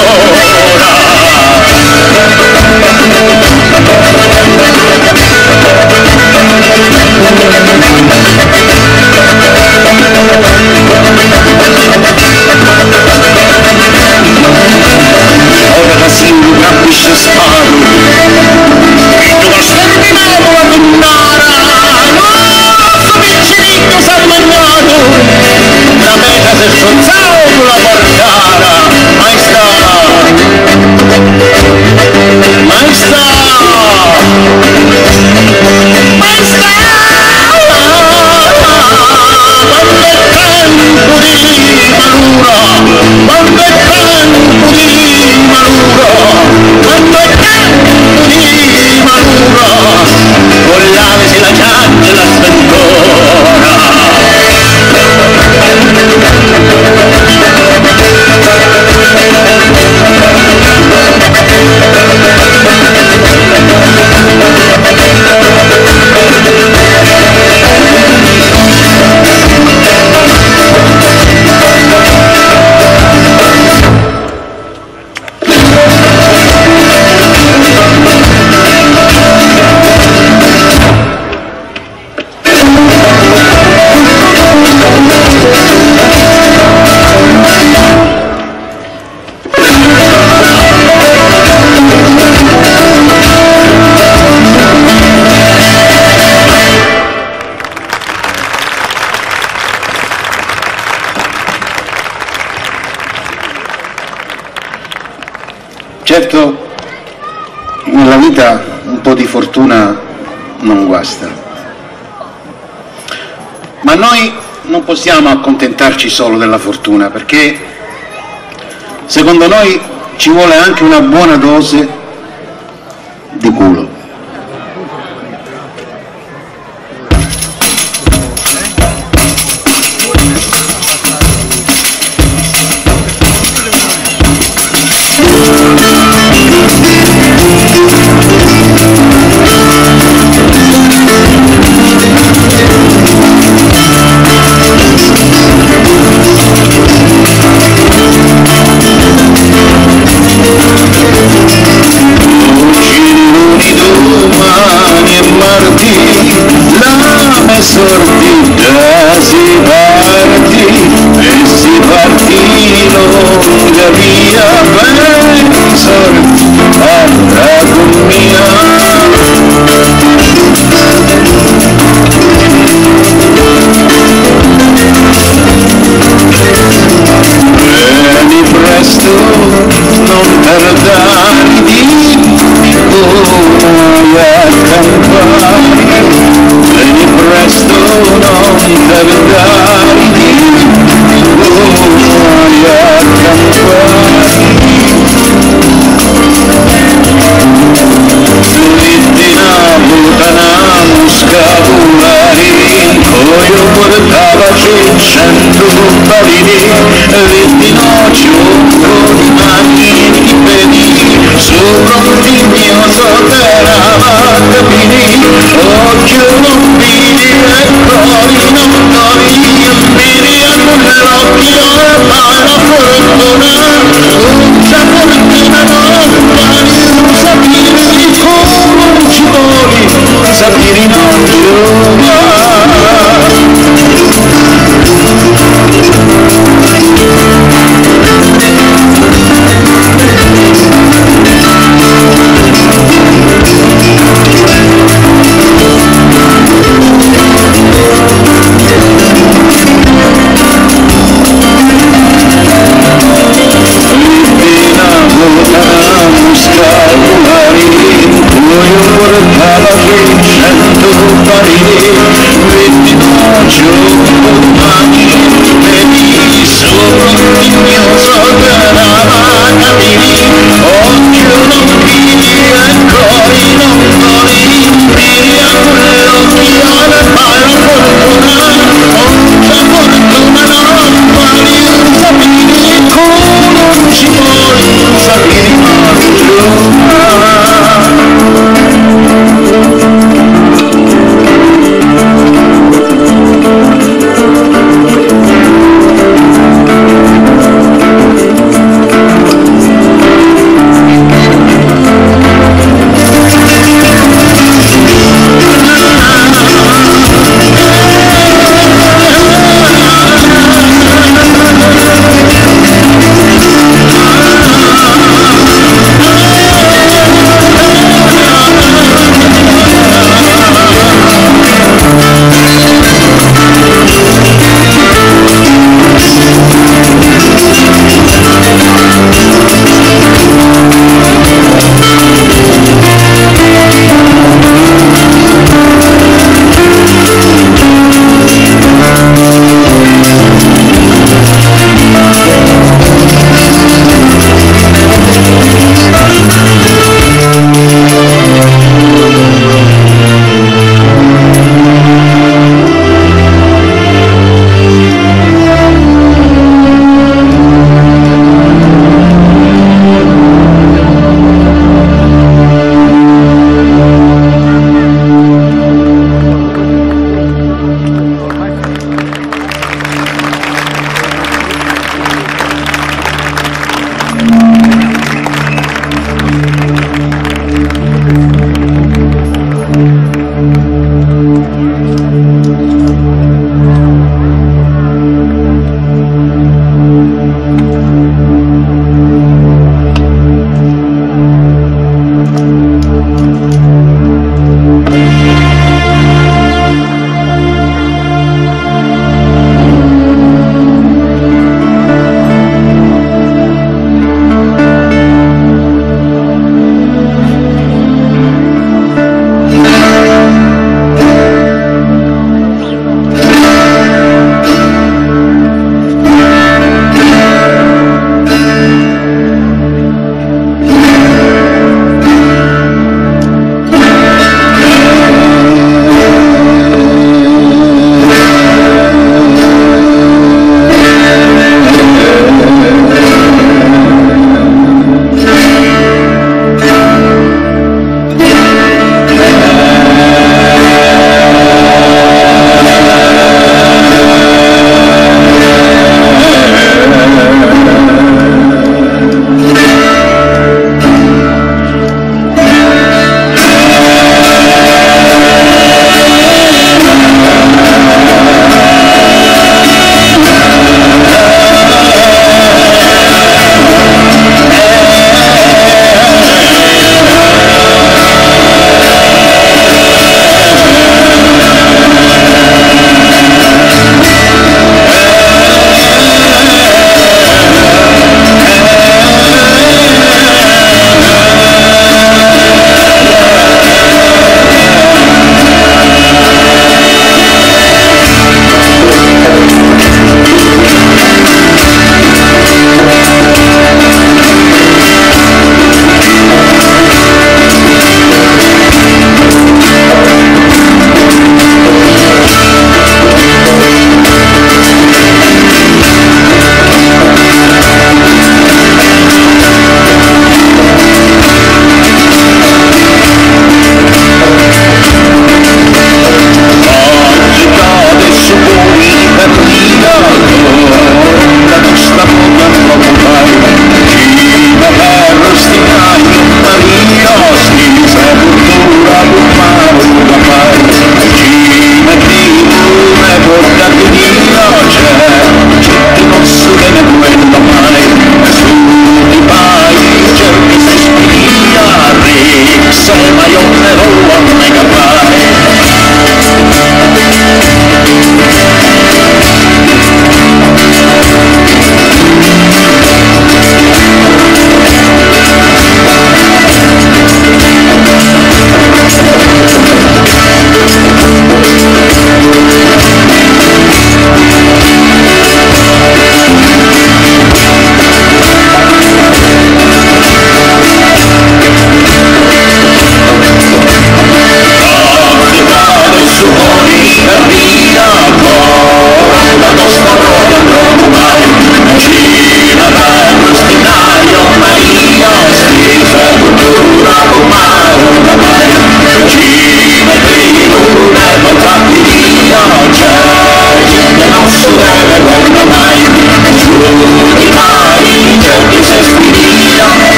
ora si un capisce sparo, tu la senti mano la tunnara, non vicino San Magnano, la meta del sozzato la portara, maestà, maestà, maestà, quando è tempo di malura, quando è tempo di malura, quando è tempo di malura, con l'ave se la piange la sventura. Certo, nella vita un po' di fortuna non guasta, ma noi non possiamo accontentarci solo della fortuna, perché secondo noi ci vuole anche una buona dose di culo. Sorti già si parti e si partino la via per sorti alla mia. Vieni presto, non tardare di come accampare. Vieni presto, non tardare di come accampare. Littinamo, scapulari, io portava giù 100 balini, littinoccio con macchine di pedi, su pronti mio soterava capini, occhio non vidi e cori non cori, vidi a l'occhio e mai la fortuna, già fortuna non vali, sapere di come ci vuoi, sapere non giova.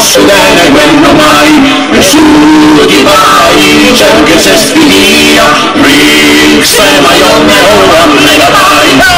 posso bene quello mai, e su di vai, c'è anche se sfidia, Rix e Maione ora mega vai.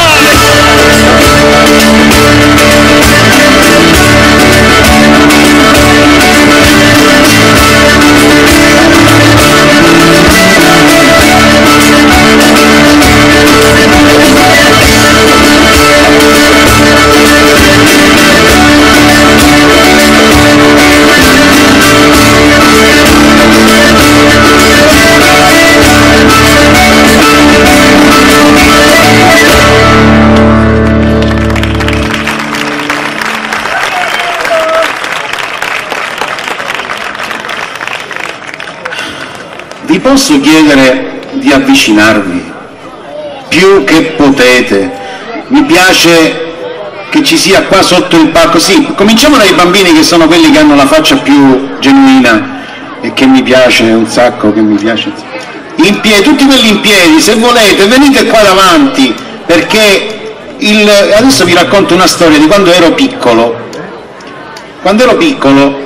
Vi posso chiedere di avvicinarvi più che potete? Mi piace che ci sia qua sotto il palco, sì, cominciamo dai bambini che sono quelli che hanno la faccia più genuina e che mi piace un sacco, che mi piace. In piedi, tutti quelli in piedi, se volete venite qua davanti, perché adesso vi racconto una storia di quando ero piccolo. Quando ero piccolo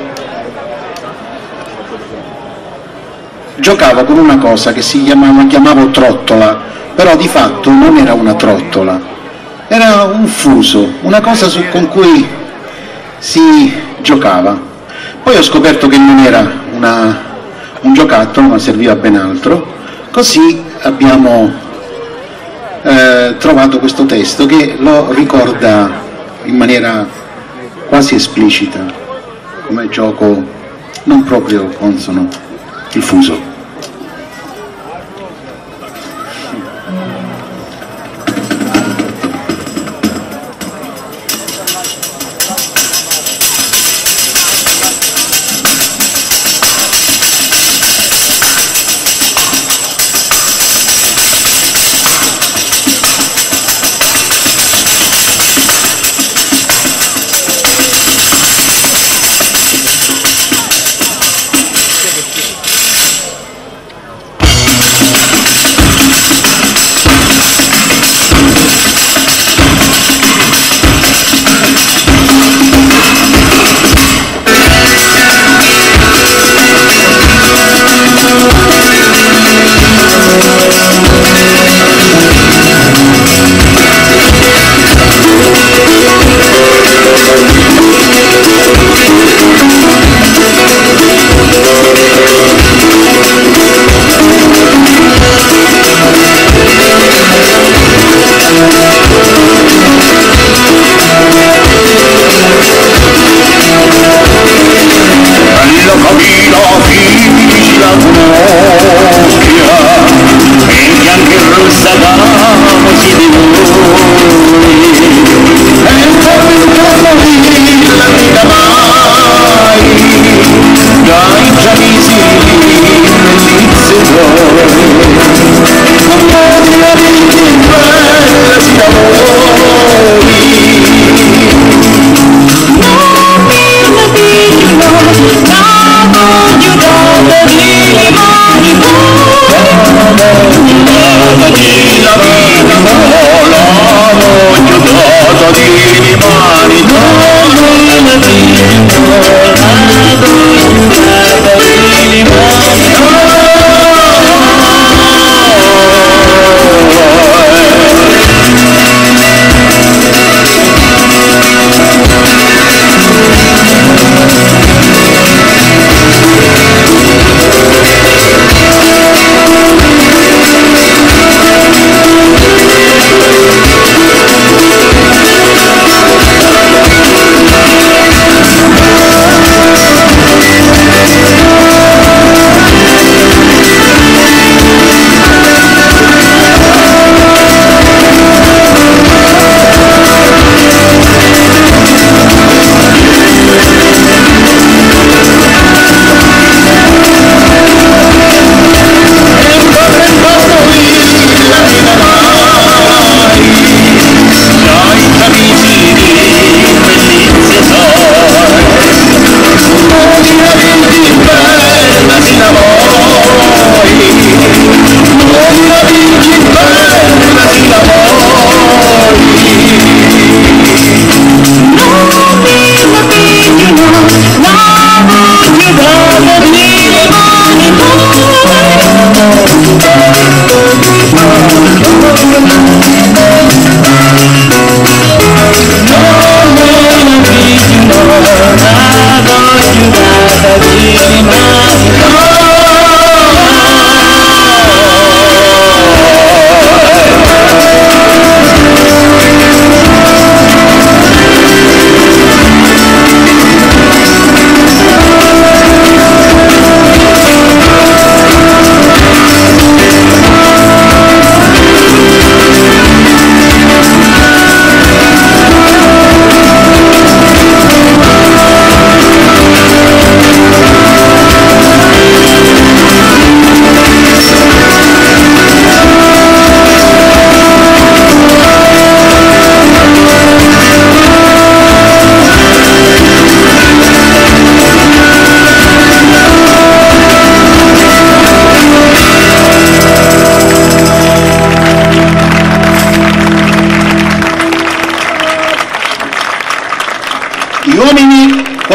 giocavo con una cosa che chiamavo trottola, però di fatto non era una trottola, era un fuso, una cosa con cui si giocava. Poi ho scoperto che non era un giocattolo, ma serviva a ben altro, così abbiamo trovato questo testo che lo ricorda in maniera quasi esplicita, come gioco non proprio consono, il fuso.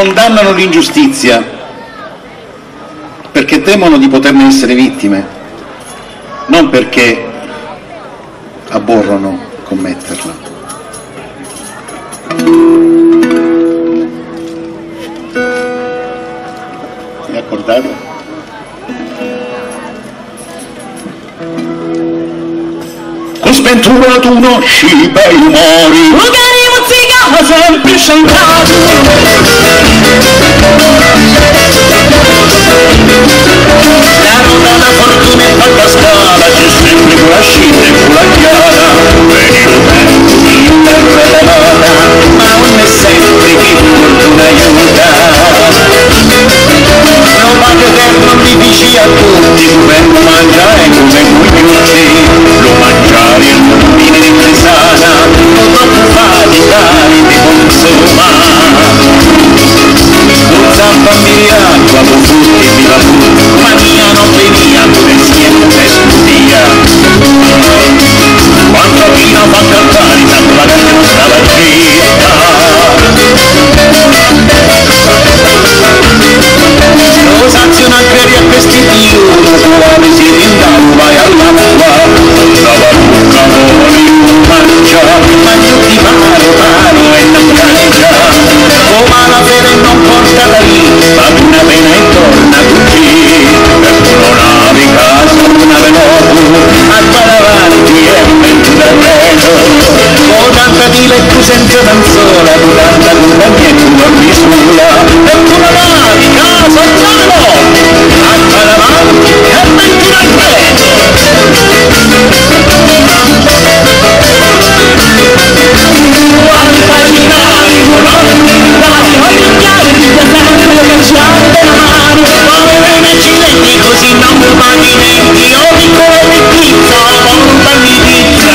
condannano l'ingiustizia perché temono di poterne essere vittime, non perché aborrono commetterla. Mi accordate? Con spenturato sci bei umori, magari mozzicava sempre sciancato. La roda la fortuna è fatta scala, c'è sempre quella scita e quella chiara. Vedi il vento, il terra e la lana, ma non è sempre chi fortuna aiuta. Non va che non difficile a tutti, dovendo mangiare come cugliuti. Lo mangiare il bambino di Pesana, non troppo faticare di consuma. Un zampa miliardo, quando frutti di la ma mia non venia, pure siempre escludia. Quanto vino fa cantare, tanto la carrozza la gita. Rosazione una creria a questi Dio, quale si rindato vai alla tua. La bocca vuole mangia, ma tutti paro e non cangia. Come la fede non porta da lì, va una pena e torna così. Per non navi casa, una veloce, a avanti e metti da meno. Con tanta di letto senza danzola, durante la mia tua misura. Per una navi casa, una veloce, a avanti e metti da meno. Così non mi manimenti, io mi come pizza, non parli pizza.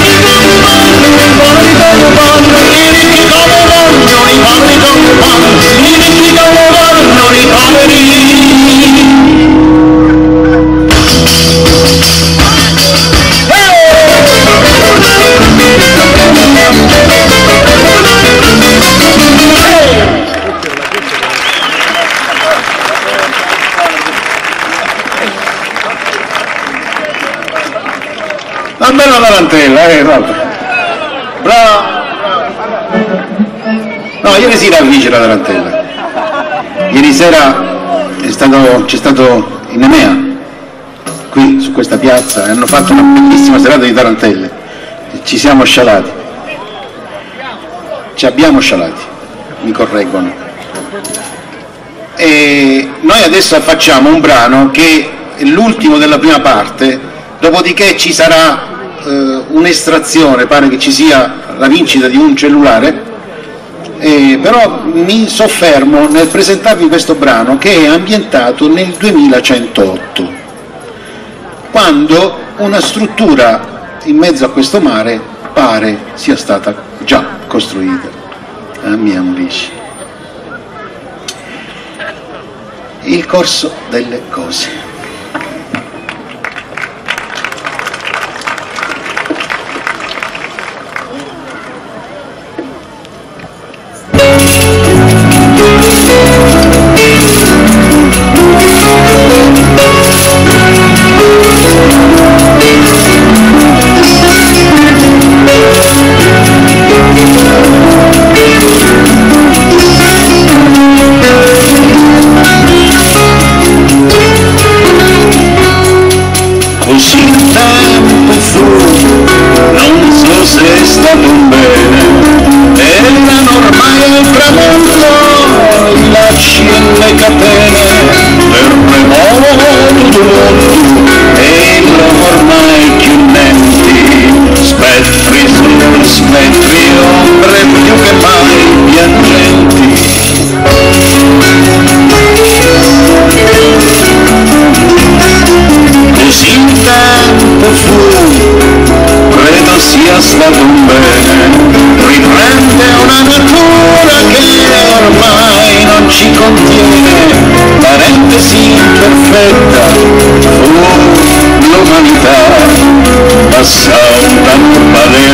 Una bella tarantella, bravo. No, ieri sera vince la tarantella. Ieri sera c'è stato in Emea, qui su questa piazza, e hanno fatto una bellissima serata di tarantelle. Ci siamo scialati. Ci abbiamo scialati, mi correggono. E noi adesso facciamo un brano che è l'ultimo della prima parte, dopodiché ci sarà un'estrazione, pare che ci sia la vincita di un cellulare, però mi soffermo nel presentarvi questo brano che è ambientato nel 2108, quando una struttura in mezzo a questo mare pare sia stata già costruita. Amiamo dici. Il corso delle cose.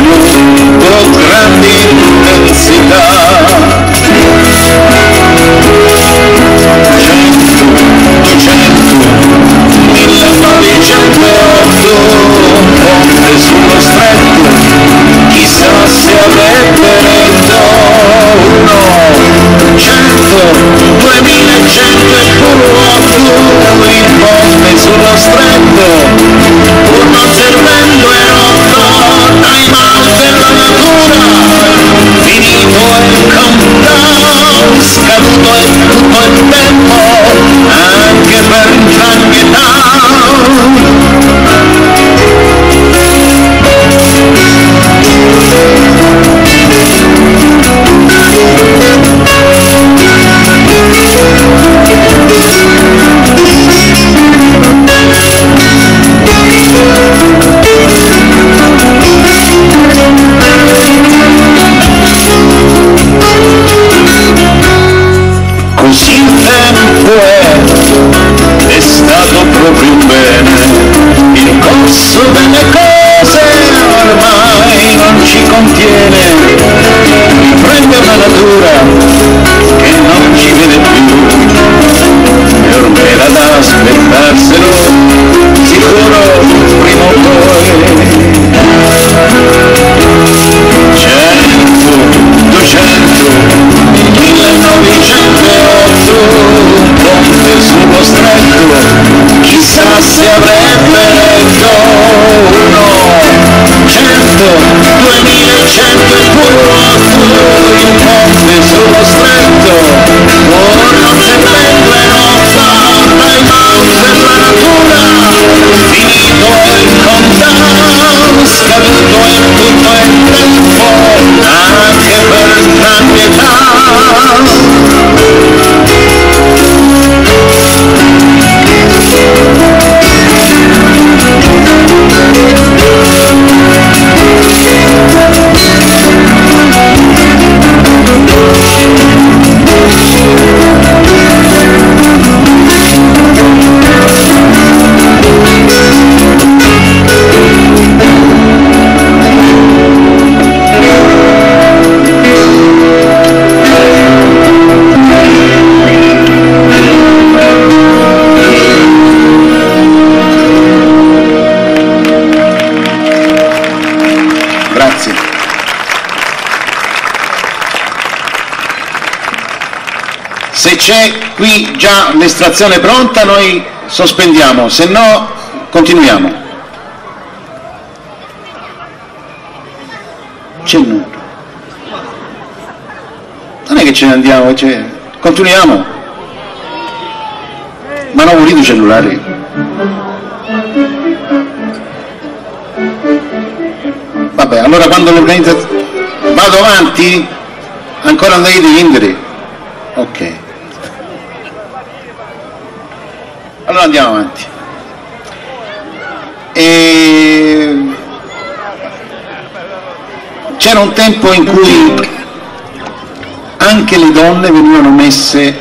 Con grande intensità pensasse avrebbe letto 1, 100, 2100 e pure il ponte sullo stretto, non servendo e nozza dai mouse e la natura, finito il countdown, scaduto in tutto il tempo, anche per grande età. Se c'è qui già l'estrazione pronta noi sospendiamo, se no continuiamo. C'è nudo. Non è che ce ne andiamo, continuiamo. Ma non volete i cellulari? Vabbè, allora quando l'organizzazione... Vado avanti? Ancora andate di indiri? Ok. Allora andiamo avanti. C'era un tempo in cui anche le donne venivano messe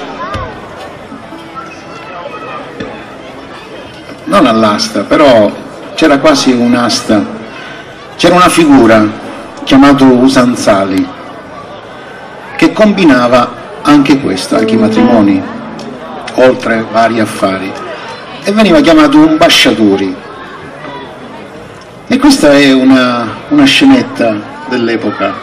non all'asta, però c'era quasi un'asta, c'era una figura chiamata Usanzali che combinava anche questo, anche i matrimoni, oltre vari affari, e veniva chiamato un basciaturi. E questa è una scenetta dell'epoca.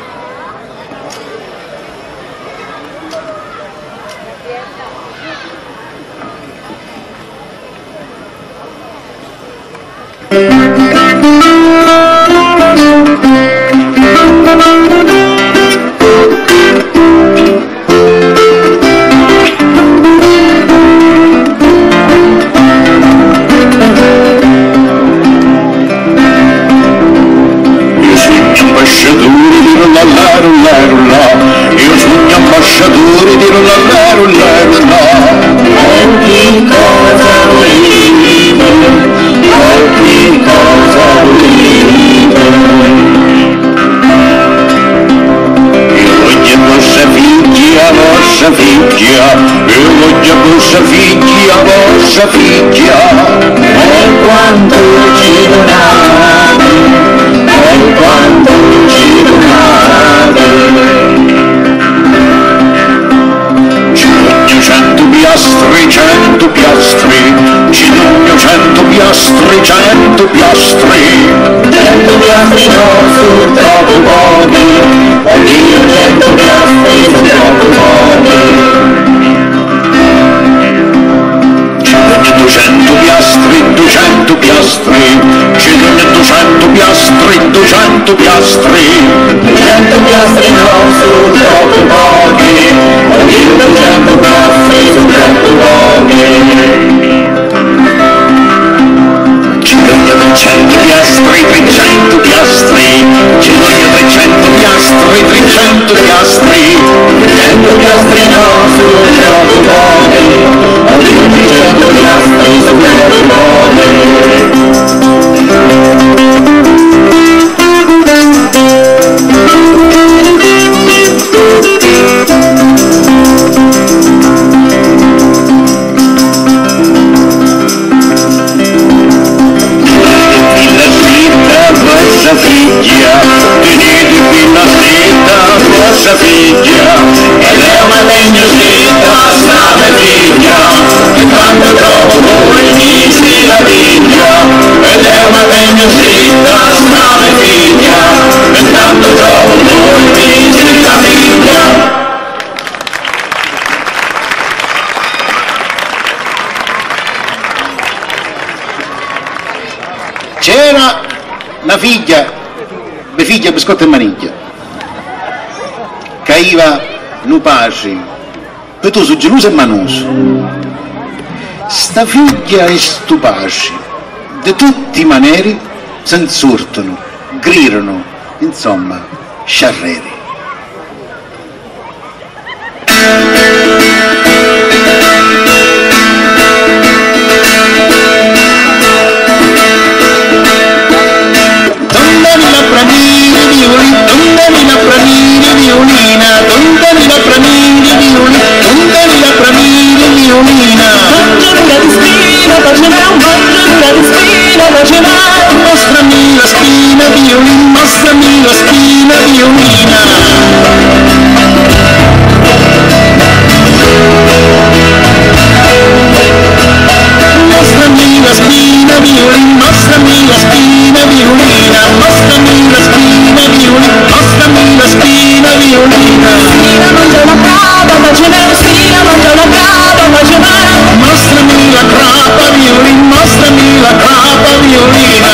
c'era una figlia biscotto e maniglia, caiva nu pace, per tu su geloso e manoso. Sta figlia e stu pace, di tutti i maneri, si insurtano, gridano, insomma, sciarreri. Mostrami la spina violina, mostrami la spina violina. Mostrami la spina violina, mostrami la spina violina, mostrami la spina violina, mostrami la spina violina. Spina mangia una crapa, ma ce n'è, spina mangia una crapa, ma ce n'è. Mostrami la crapa violina, mostrami la crapa violina.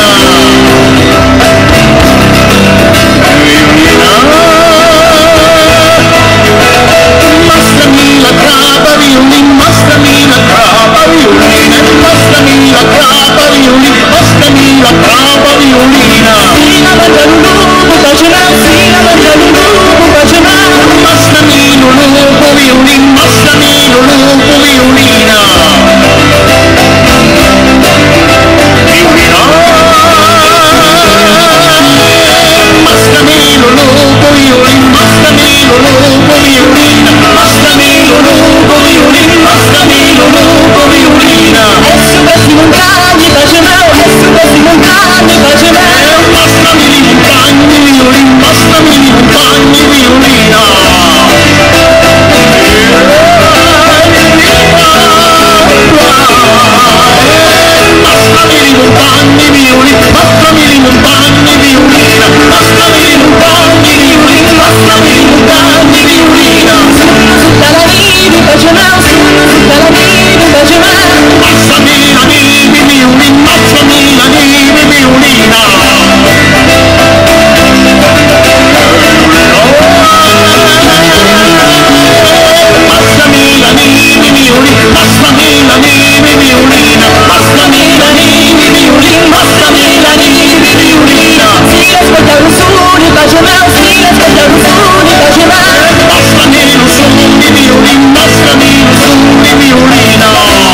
Mostrami la crapa violina, mostrami la crapa violina, mostrami la crapa violina, mostrami la crapa violina. Spina mangia un lupo, bacerà, spina mangia un lupo, bacerà. Mostrami un lupo violina, mostrami un lupo violina. Mostrami un lupo violina, mostrami un lupo violina, mostrami un lupo violina, mostrami un lupo violina. E su questi montagni bacerà, e su questi montagni bacerà. Mostrami i montagni violina, mostrami i montagni violina. Mostrami i montagni violina, mostrami i montagni violina, mostrami i montagni violina, mostrami i montagni violina. Tutta la vita bacerà, tutta la vita bacerà. Mostrami la neve violina, mostrami la neve violina. Mostrami la neve violina, mostrami la neve violina, mostrami la neve violina, mostrami la neve violina. Si ascolta un suono bacerà, si ascolta un suono bacerà. Mostrami un suono di violina, mostrami un suono di violina.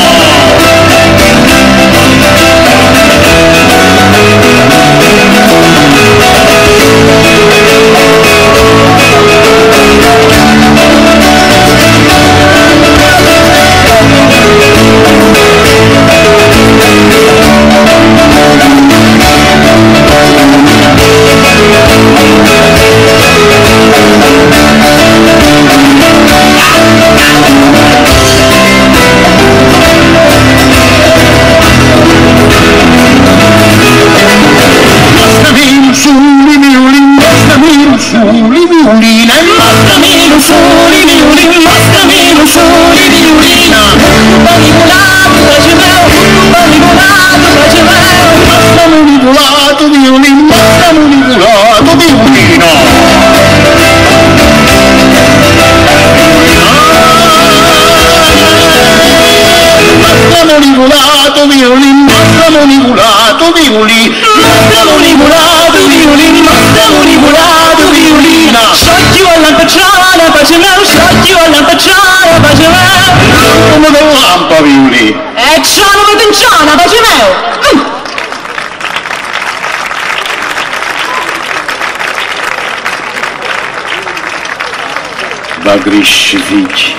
Bagrisci figli.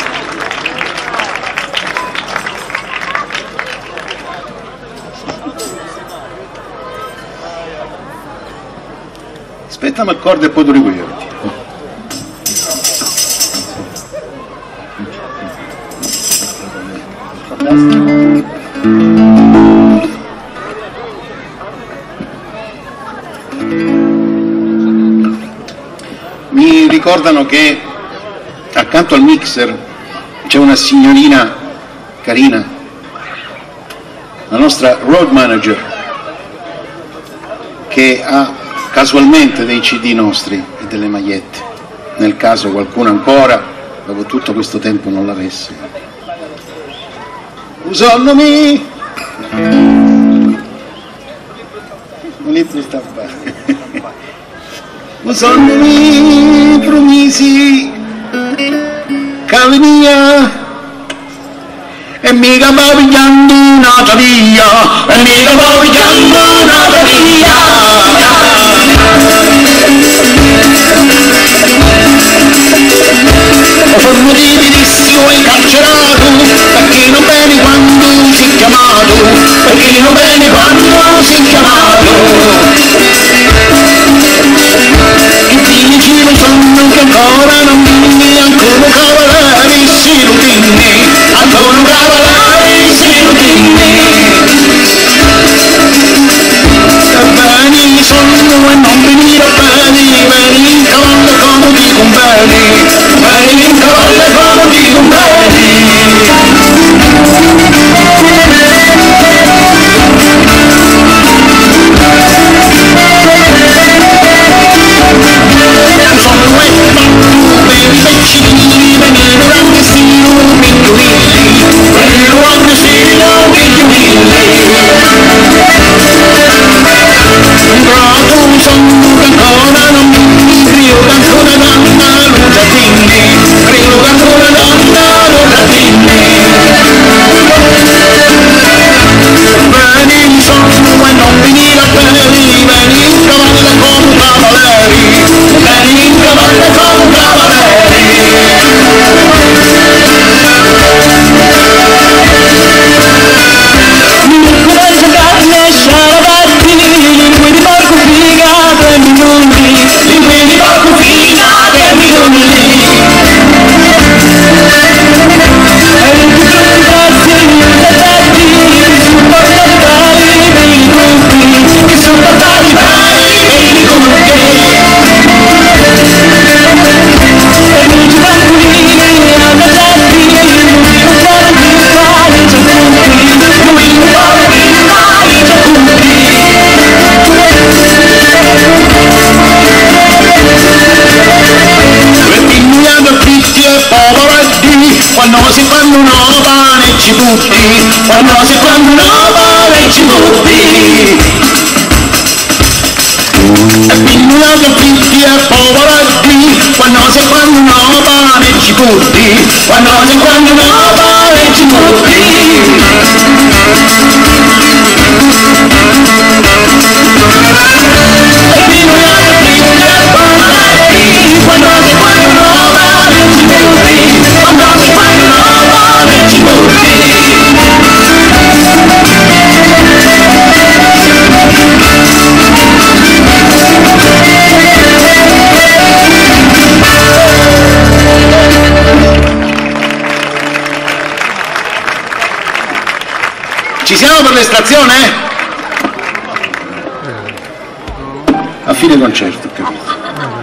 Aspetta, mi accordo e poi ti riguardi. Mi ricordano che accanto al mixer c'è una signorina carina, la nostra road manager, che ha casualmente dei CD nostri e delle magliette, nel caso qualcuno ancora, dopo tutto questo tempo, non l'avesse. Usandomi! Non inizio a stampare. Usandomi promisi che venia e mica va pigliando un'altra via, e mica va pigliando un'altra via. O per motivi d'issimo incarcerato, perché non bene quando si è chiamato, perché non bene quando si è chiamato. I figli non sono che ancora non vinni, ancora cavallari si rutini, ancora cavallari si rutini. Beni sono e non venire beni, beni in cavallo come di conveni, beni in cavallo come di conveni. Quando si fanno una pane ci butti, quando si fanno una pane ci butti. E pigliato fitti e poverati, quando si fanno una pane ci butti, quando si fanno una pane ci butti. E pigliato fitti e poverati, quando si fanno una pane ci butti, quando si fanno una pane ci butti. Ci siamo per l'estrazione? A fine concerto, ho capito.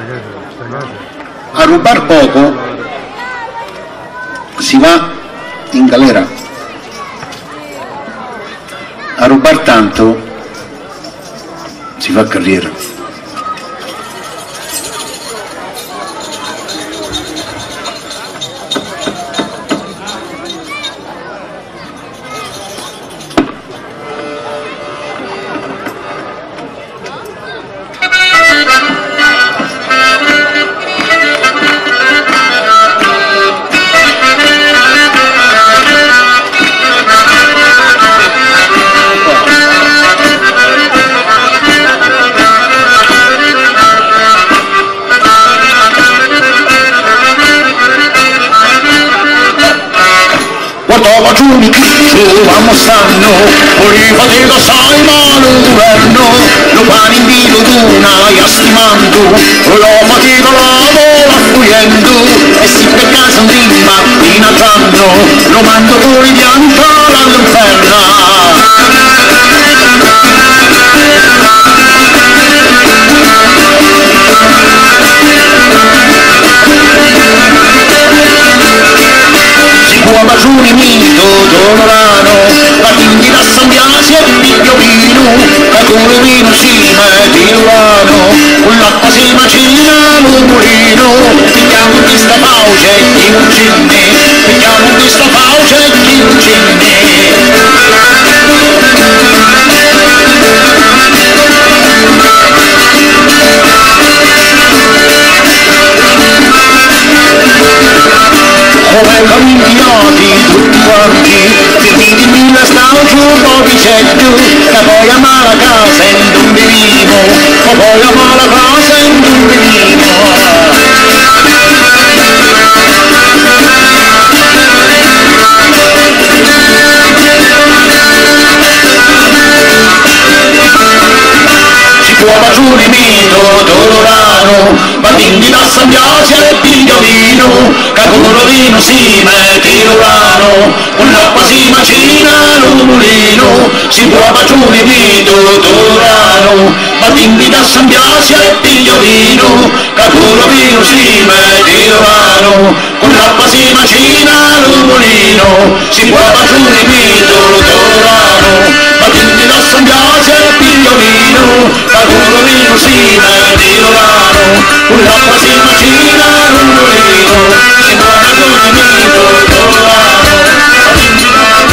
A rubar poco si va in galera, a rubar tanto si fa carriera. Giuni vamo sanno, poi fatica sai ma l'inverno, lo pane in vino d'una e stimando, lo fatica lavoro affluendo, e si per casa un di mattina tanno, lo mando fuori pianta all'inferno. Buon bacione mito, dolorano, la quindi la sambiasia e il piglio vino, la come vino cima di Urano, con l'acqua si macina l'umulino, pigliamo questa pauce e chi uccide, pigliamo questa pauce e chi uccide. Come camminati tutti quanti, finiti la stauci un po' di cetto, che poi amare la casa e non venivo, e poi amare la casa e non venivo. Si può baciare mito dolorano, ma quindi da San Biagio e piglio vino, che con lo vino si mette l'urano, con l'acqua si macina l'umulino, si può baciare mito dolorano, ma quindi da San Biagio e piglio vino, che con lo vino si mette l'urano, con l'acqua si macina l'umulino, si può baciare mito dolorano, ma quindi da San Biagio e piglio vino, che con lo vino si mette l'urano, con l'acqua si macina l'umulino, si può baciare mito dolorano, ma quindi da San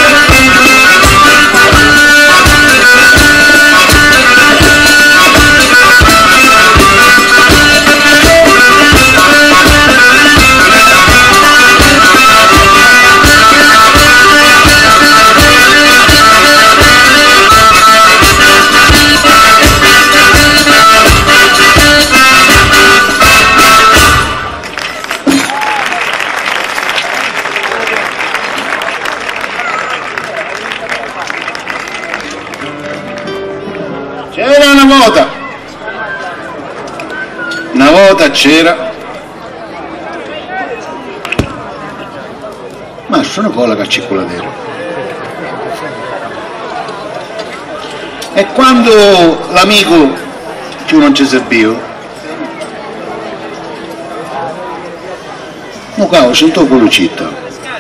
C'era una volta c'era, ma sono colla che circolatero. E quando l'amico più non ci serviva, no cavolo, sento quello città.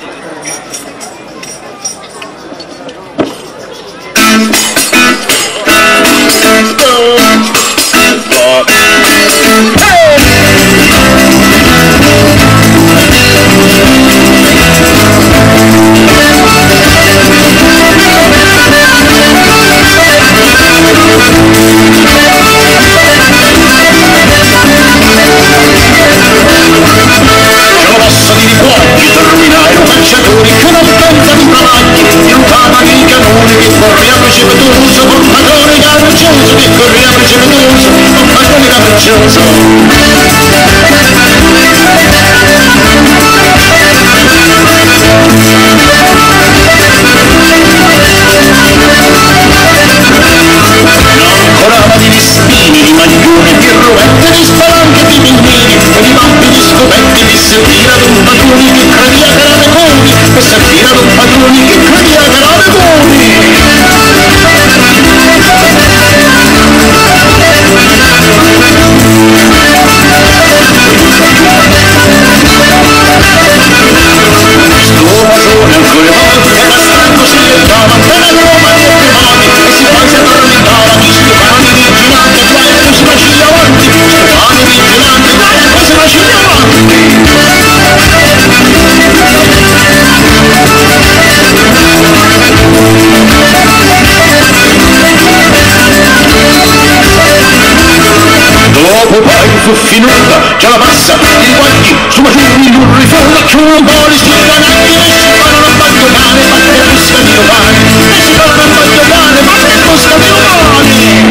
fu finita, ce la passa, i guanti, su Maggiorni, non riforma, più un po' di schianati, e si fanno a bagliolare, ma che busca di umani, e si fanno a bagliolare, ma che busca di umani.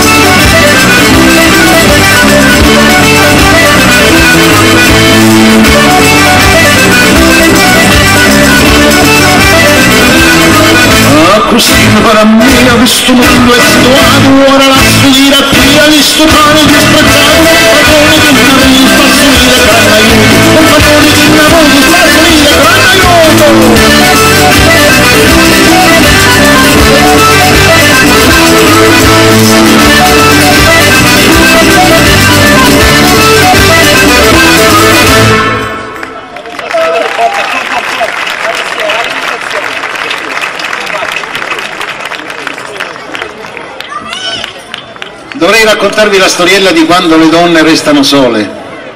Così per me questo mondo è situato, ora la sfida via gli stupani disprezzati, padroni di una vita facile gran aiuto, un padrone di una vita facile gran Dovrei raccontarvi la storiella di quando le donne restano sole,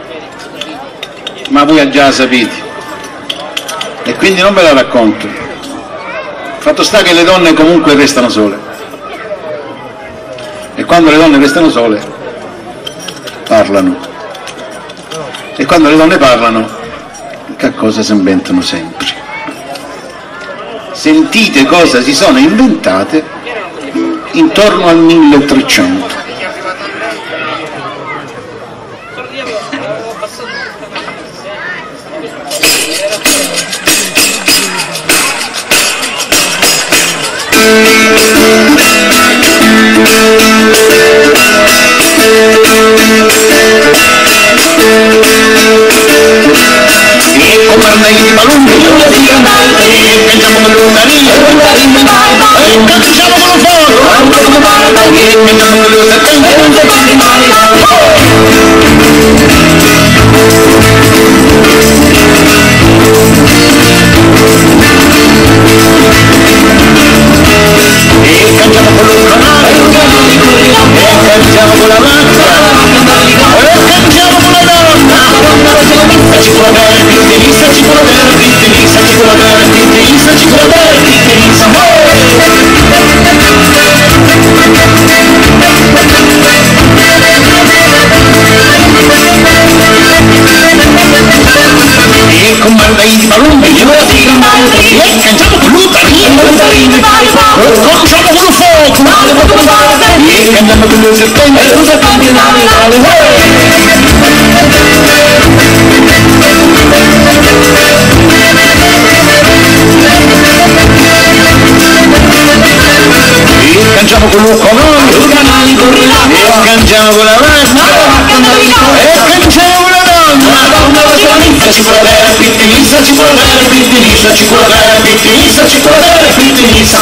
ma voi già la sapete, e quindi non ve la racconto. Fatto sta che le donne comunque restano sole, e quando le donne restano sole parlano, e quando le donne parlano che cosa si inventano sempre. Sentite cosa si sono inventate intorno al 1300. Comandai di Palumbi, pensiamo con l'Ungaria, cantiamo con un fuoco, pensiamo con le serpenti, cantiamo con l'Ungaria, cantiamo con la razza, cantiamo con la donna, ci può dare Pizzelisa, ci può dare Pizzelisa, ci può dare Pizzelisa, ci può dare Pizzelisa, e comandai di Palumbi, e cantiamo con l'Utarini, conciamo con il fuoco, e cantiamo con le serpenti, cantiamo con l'Ucconoli, cantiamo con la razza, cantiamo con la donna, ci può dare Pizzelisa, ci può dare Pizzelisa, ci può dare Pizzelisa, ci può dare Pizzelisa.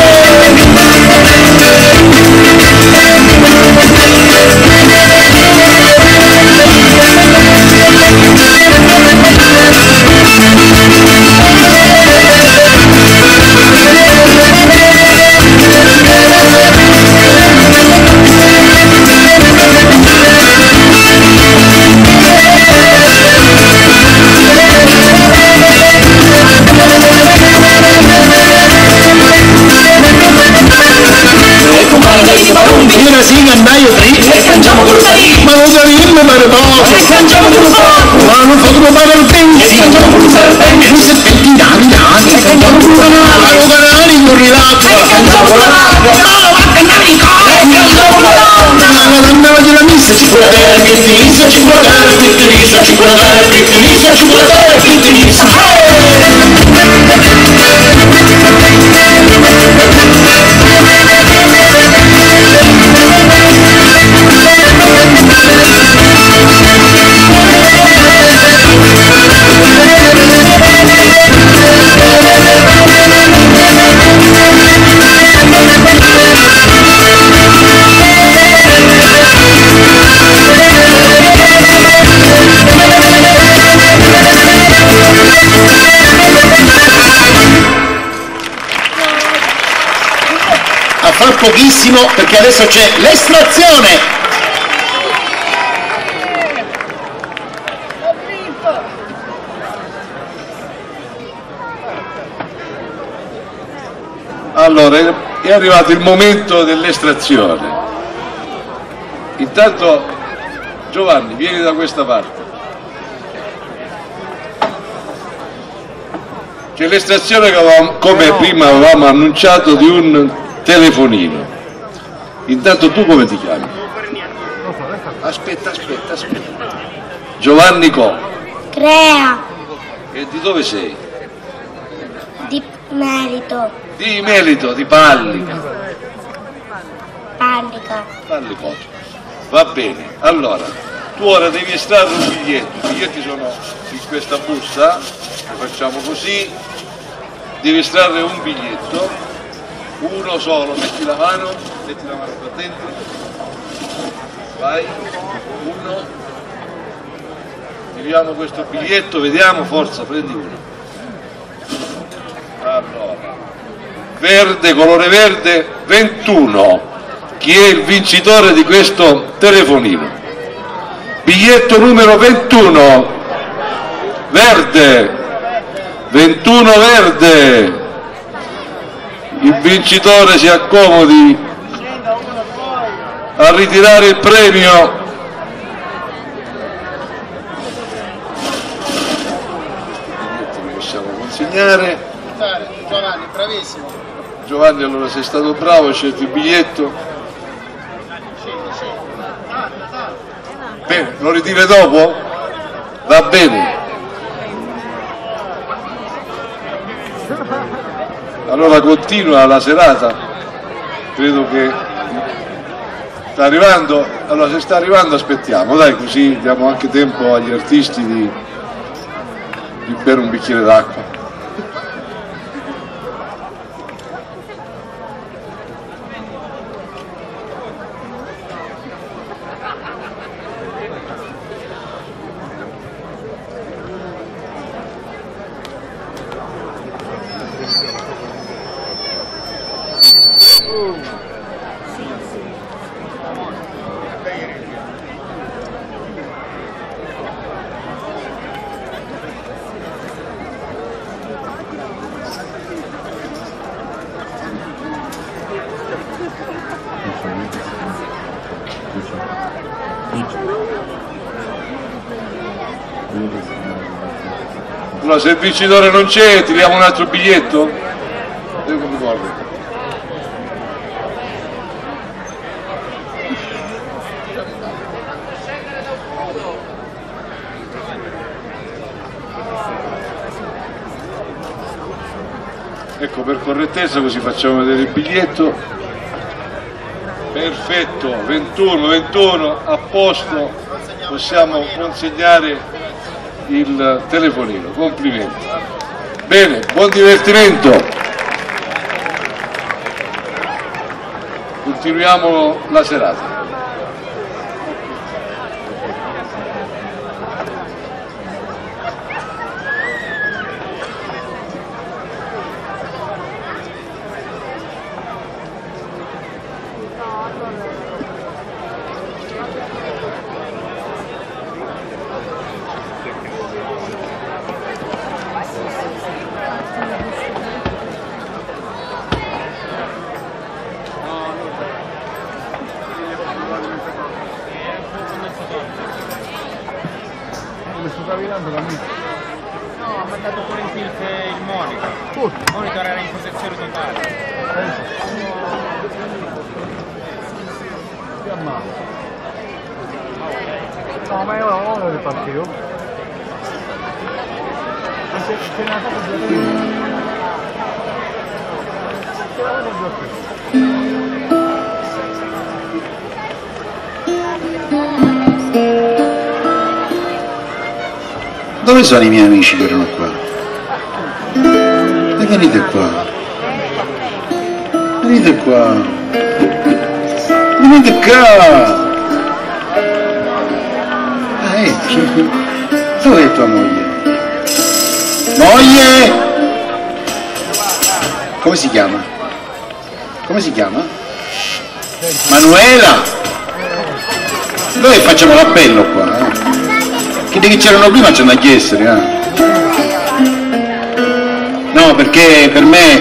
Io sì, andaio dritto, cangiamo con l'Utarini, ma non sarebbe mare poco, cangiamo con il fuoco, ma non potremo fare il tempo, cangiamo con il serpente, i serpenti nani, cangiamo con la canali con rilato, cangiamo con la canali cangiamo con la donna della missa, ci può dare Pizzelisa, ci può dare Pizzelisa, ci può dare Pizzelisa, ci può dare Pizzelisa. Fra pochissimo, perché adesso c'è l'estrazione. Allora, è arrivato il momento dell'estrazione. Intanto Giovanni, vieni da questa parte. C'è l'estrazione che come prima avevamo annunciato di un telefonino. Intanto tu come ti chiami? Aspetta. Giovanni come? Crea. E di dove sei? Di Merito. Di Melito, di Pallica. Pallica. Va bene, allora, tu ora devi estrarre un biglietto. I biglietti sono in questa busta, lo facciamo così, devi estrarre un biglietto. Uno solo, metti la mano qua dentro, vai, uno, tiriamo questo biglietto, vediamo, forza, prendi uno. Allora, verde, colore verde, 21, chi è il vincitore di questo telefonino. Biglietto numero 21, verde, 21 verde, il vincitore si accomodi a ritirare il premio. Li possiamo consegnare. Giovanni, bravissimo. Giovanni, allora sei stato bravo, hai scelto il biglietto. Bene, lo ritiri dopo? Va bene. Allora continua la serata, credo che sta arrivando, allora se sta arrivando aspettiamo, dai, così diamo anche tempo agli artisti di bere un bicchiere d'acqua. Allora, se il vincitore non c'è, tiriamo un altro biglietto? Io come guardo? Ecco, per correttezza così facciamo vedere il biglietto. Perfetto, 21, a posto, possiamo consegnare il telefonino, complimenti. Bene, buon divertimento. Continuiamo la serata. No, ha mandato pure in tilt il monitor. Il monitor era in posizione totale. No, ma io non lo ripartito. Ma se ne ha fatto Dove sono i miei amici che erano qua? E venite qua. Venite qua. Venite qua. Dove è tua moglie? Moglie! Come si chiama? Come si chiama? Manuela! Noi facciamo l'appello qua, Quelli che c'erano prima c'hanno da chiedere, No, perché per me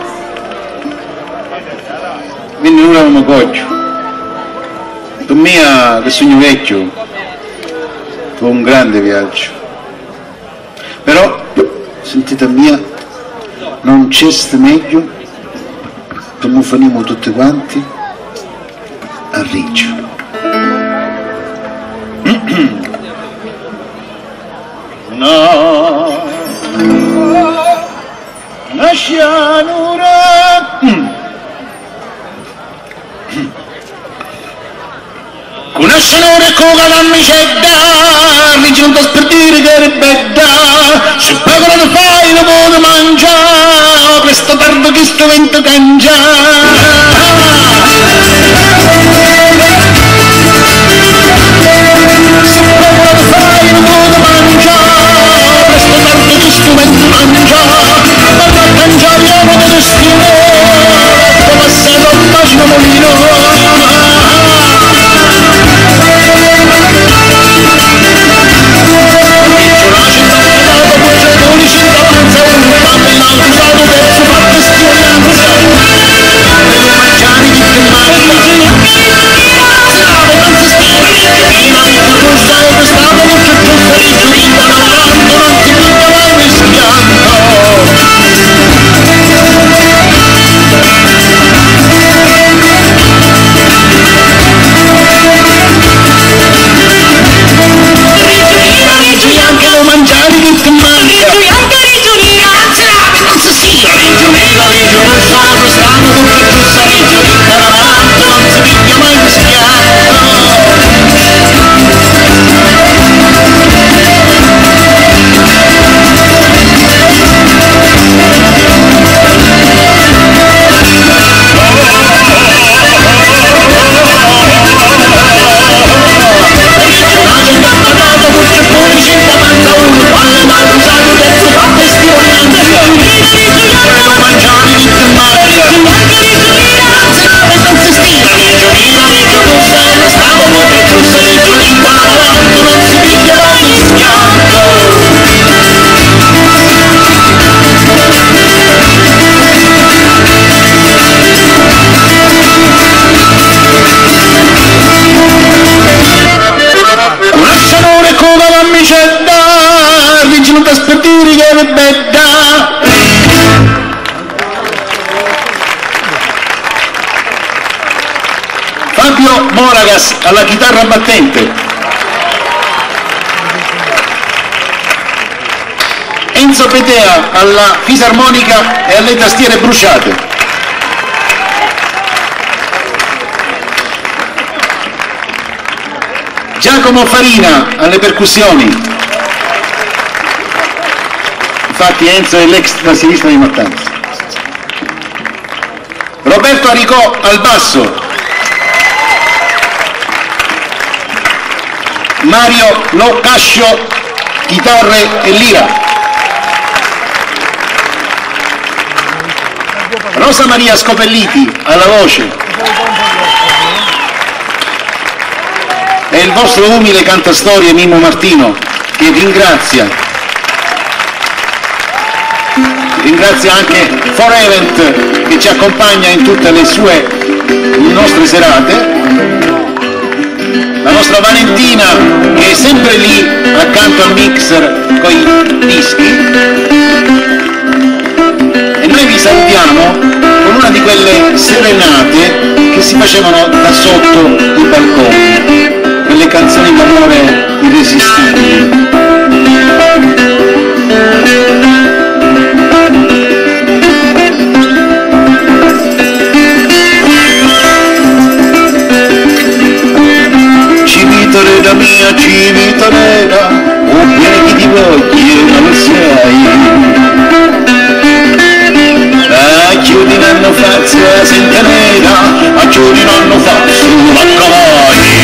viene ora un coggio. Per me che sogno vecchio fu un grande viaggio. Però, sentite mia, non c'è meglio che non fanno tutti quanti a riccio. No, una scianura. Conoscono le coca l'amicetta, rigiunto a spertire che è bella, se pagano lo fai lo puoi mangiare, questo tardo che sto vento cangia. Fabio Moragas alla chitarra battente, Enzo Petea alla fisarmonica e alle tastiere bruciate, Giacomo Farina alle percussioni. Infatti Enzo è l'ex tassista di Mattanza. Roberto Aricò al basso, Mario Locascio chitarre e lira, Rosa Maria Scopelliti alla voce e il vostro umile cantastorie Mimmo Martino, che ringrazia anche Forevent, che ci accompagna in tutte le nostre serate, la nostra Valentina che è sempre lì accanto al mixer con i dischi, e noi vi salutiamo con una di quelle serenate che si facevano da sotto i balconi, quelle canzoni d'amore irresistibili. Civitorera mia, civitorera, oh bene che ti voglio, non lo sai. A chiudi non faccio la senta nera, a chiudi non faccio la cavalli.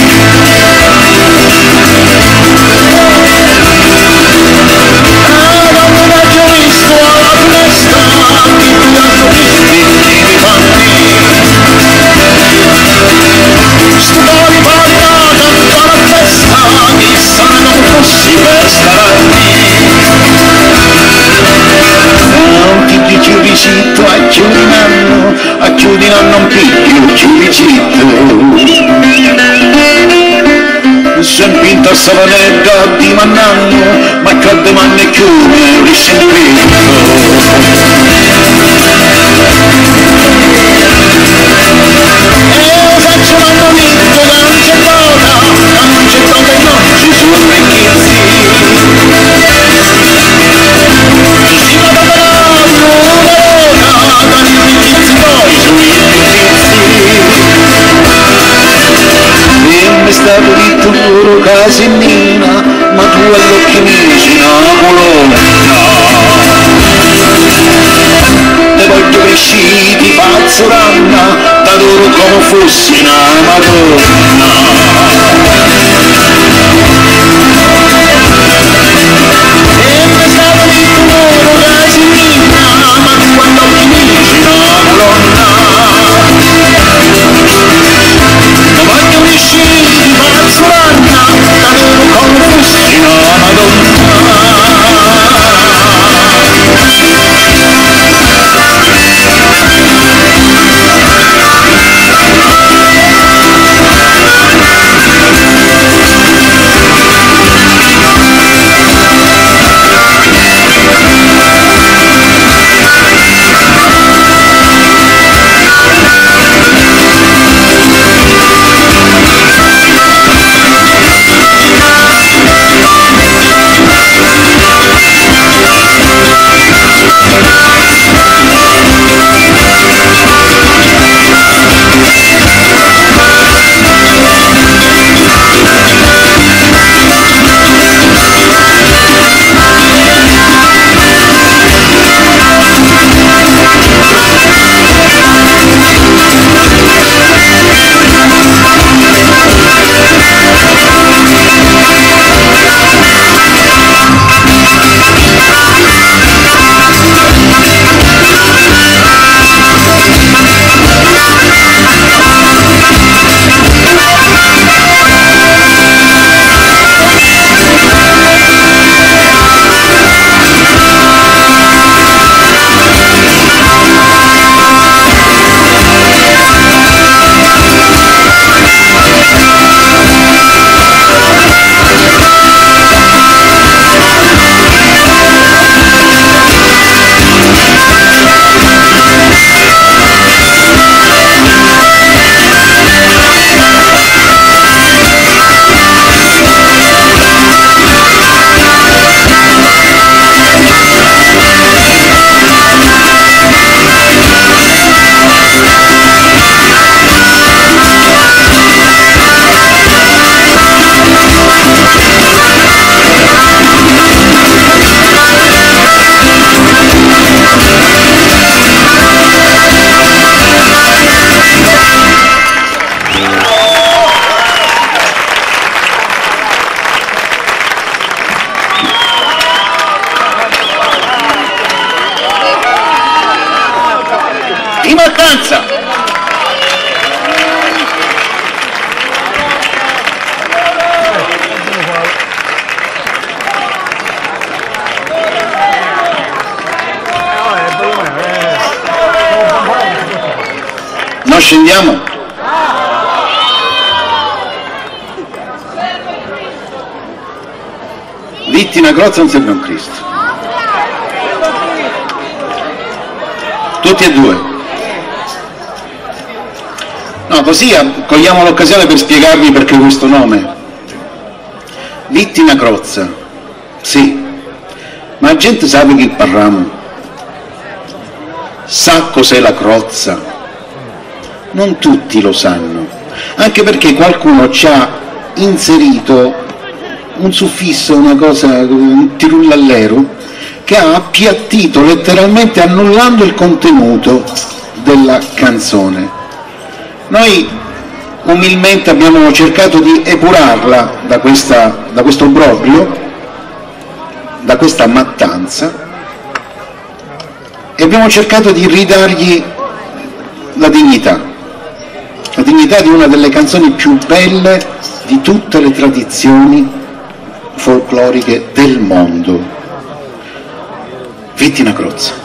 Ciuricitto a chiudi non piglio ciuricitto, sono pinto a Savanetta di Mannanno, ma cadde manne chiume riscempito. E faccio l'anno vinto da non c'è donna e non ci sono vecchizi. Mi stato detto pure Casinina, ma tu all'occhio miei una colonna. Te voglio cresciti fazzoranna, t'adoro come fossi una madonna. E mi stato detto pure Casinina, ma tu all'occhio miei una colonna. Voglio cresciti fazzoranna, t'adoro come fossi una madonna. scendiamo? Vittina Crozza non serve un Cristo. Tutti e due. No, così cogliamo l'occasione per spiegarvi perché questo nome. Vittina Crozza, sì, ma la gente sa che parliamo? Sa cos'è la crozza? Non tutti lo sanno, anche perché qualcuno ci ha inserito un suffisso, una cosa, un tirullallero, che ha appiattito letteralmente annullando il contenuto della canzone. Noi umilmente abbiamo cercato di epurarla da questo obbrobrio, da questa mattanza, e abbiamo cercato di ridargli la dignità di una delle canzoni più belle di tutte le tradizioni folcloriche del mondo. Vittina Crozza.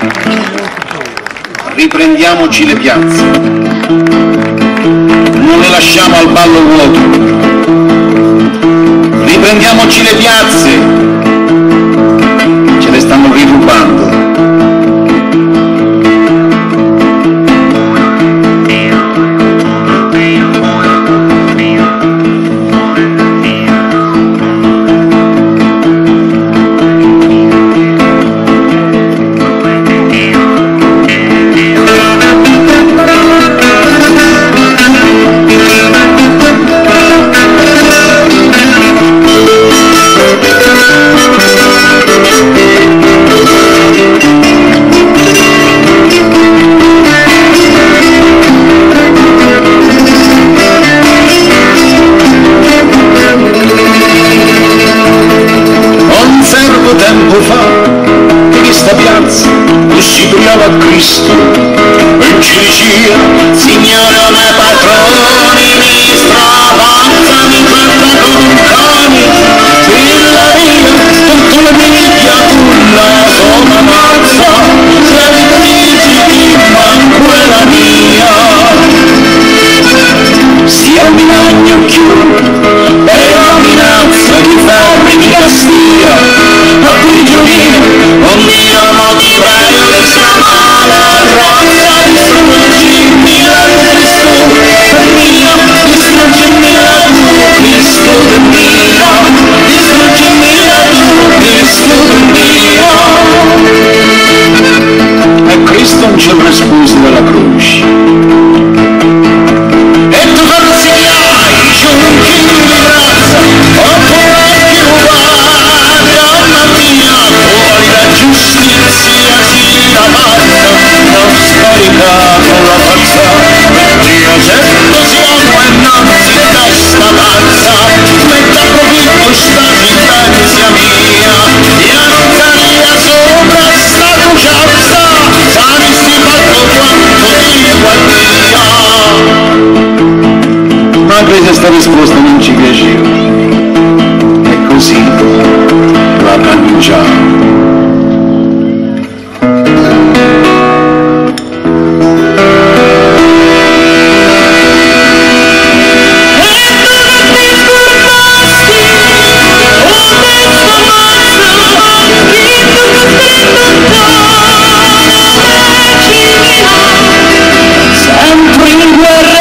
Riprendiamoci le piazze, non le lasciamo al ballo vuoto, riprendiamoci le piazze, ce le stanno rirubando. Tempo fa, in questa piazza, si brillava a Cristo, e ci diceva, Signore o me patroni, mi stravanza, mi guarda con un cane, fila via, tutto le miglia, culla, sono mazza, se ritorni ma quella mia, sia un minagno chiuso, e la minaccia di fermi di castiglia, a cui giovine, un mio motivo che sia male, rosa, distruggi-mi la Cristo, per mio, distruggi-mi la Cristo, per mio, distruggi-mi la Cristo, per mio. E Cristo non ci avrà scusi dalla croce. E tu consigliai, giunti di grazia, oppure più fuori la giustizia si la marca, non scaricato la forza, Dio certo siamo e non si testa pazza, metta profitto sta silenzia mia, io non saria sopra sta cuciazza, saresti fatto quanto dico a Dio. Ma questa risposta non ci piaceva, e così la annunciamo. Sempre in guerra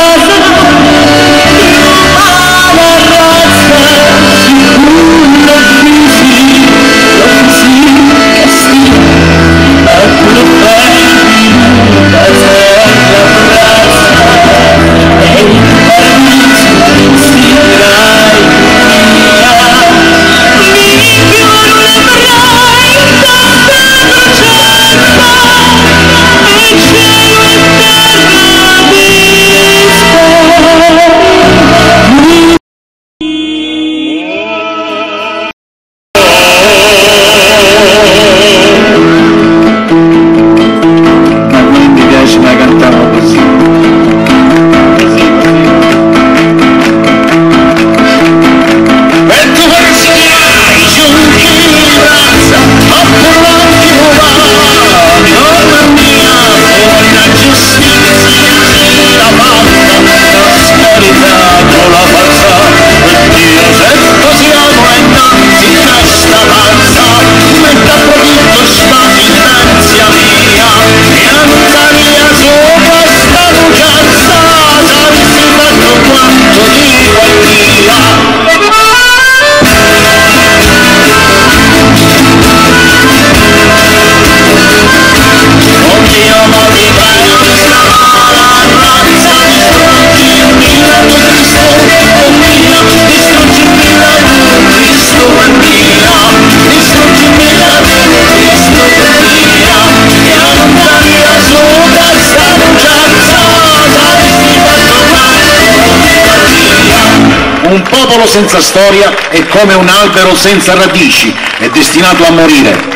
Un popolo senza storia è come un albero senza radici, è destinato a morire.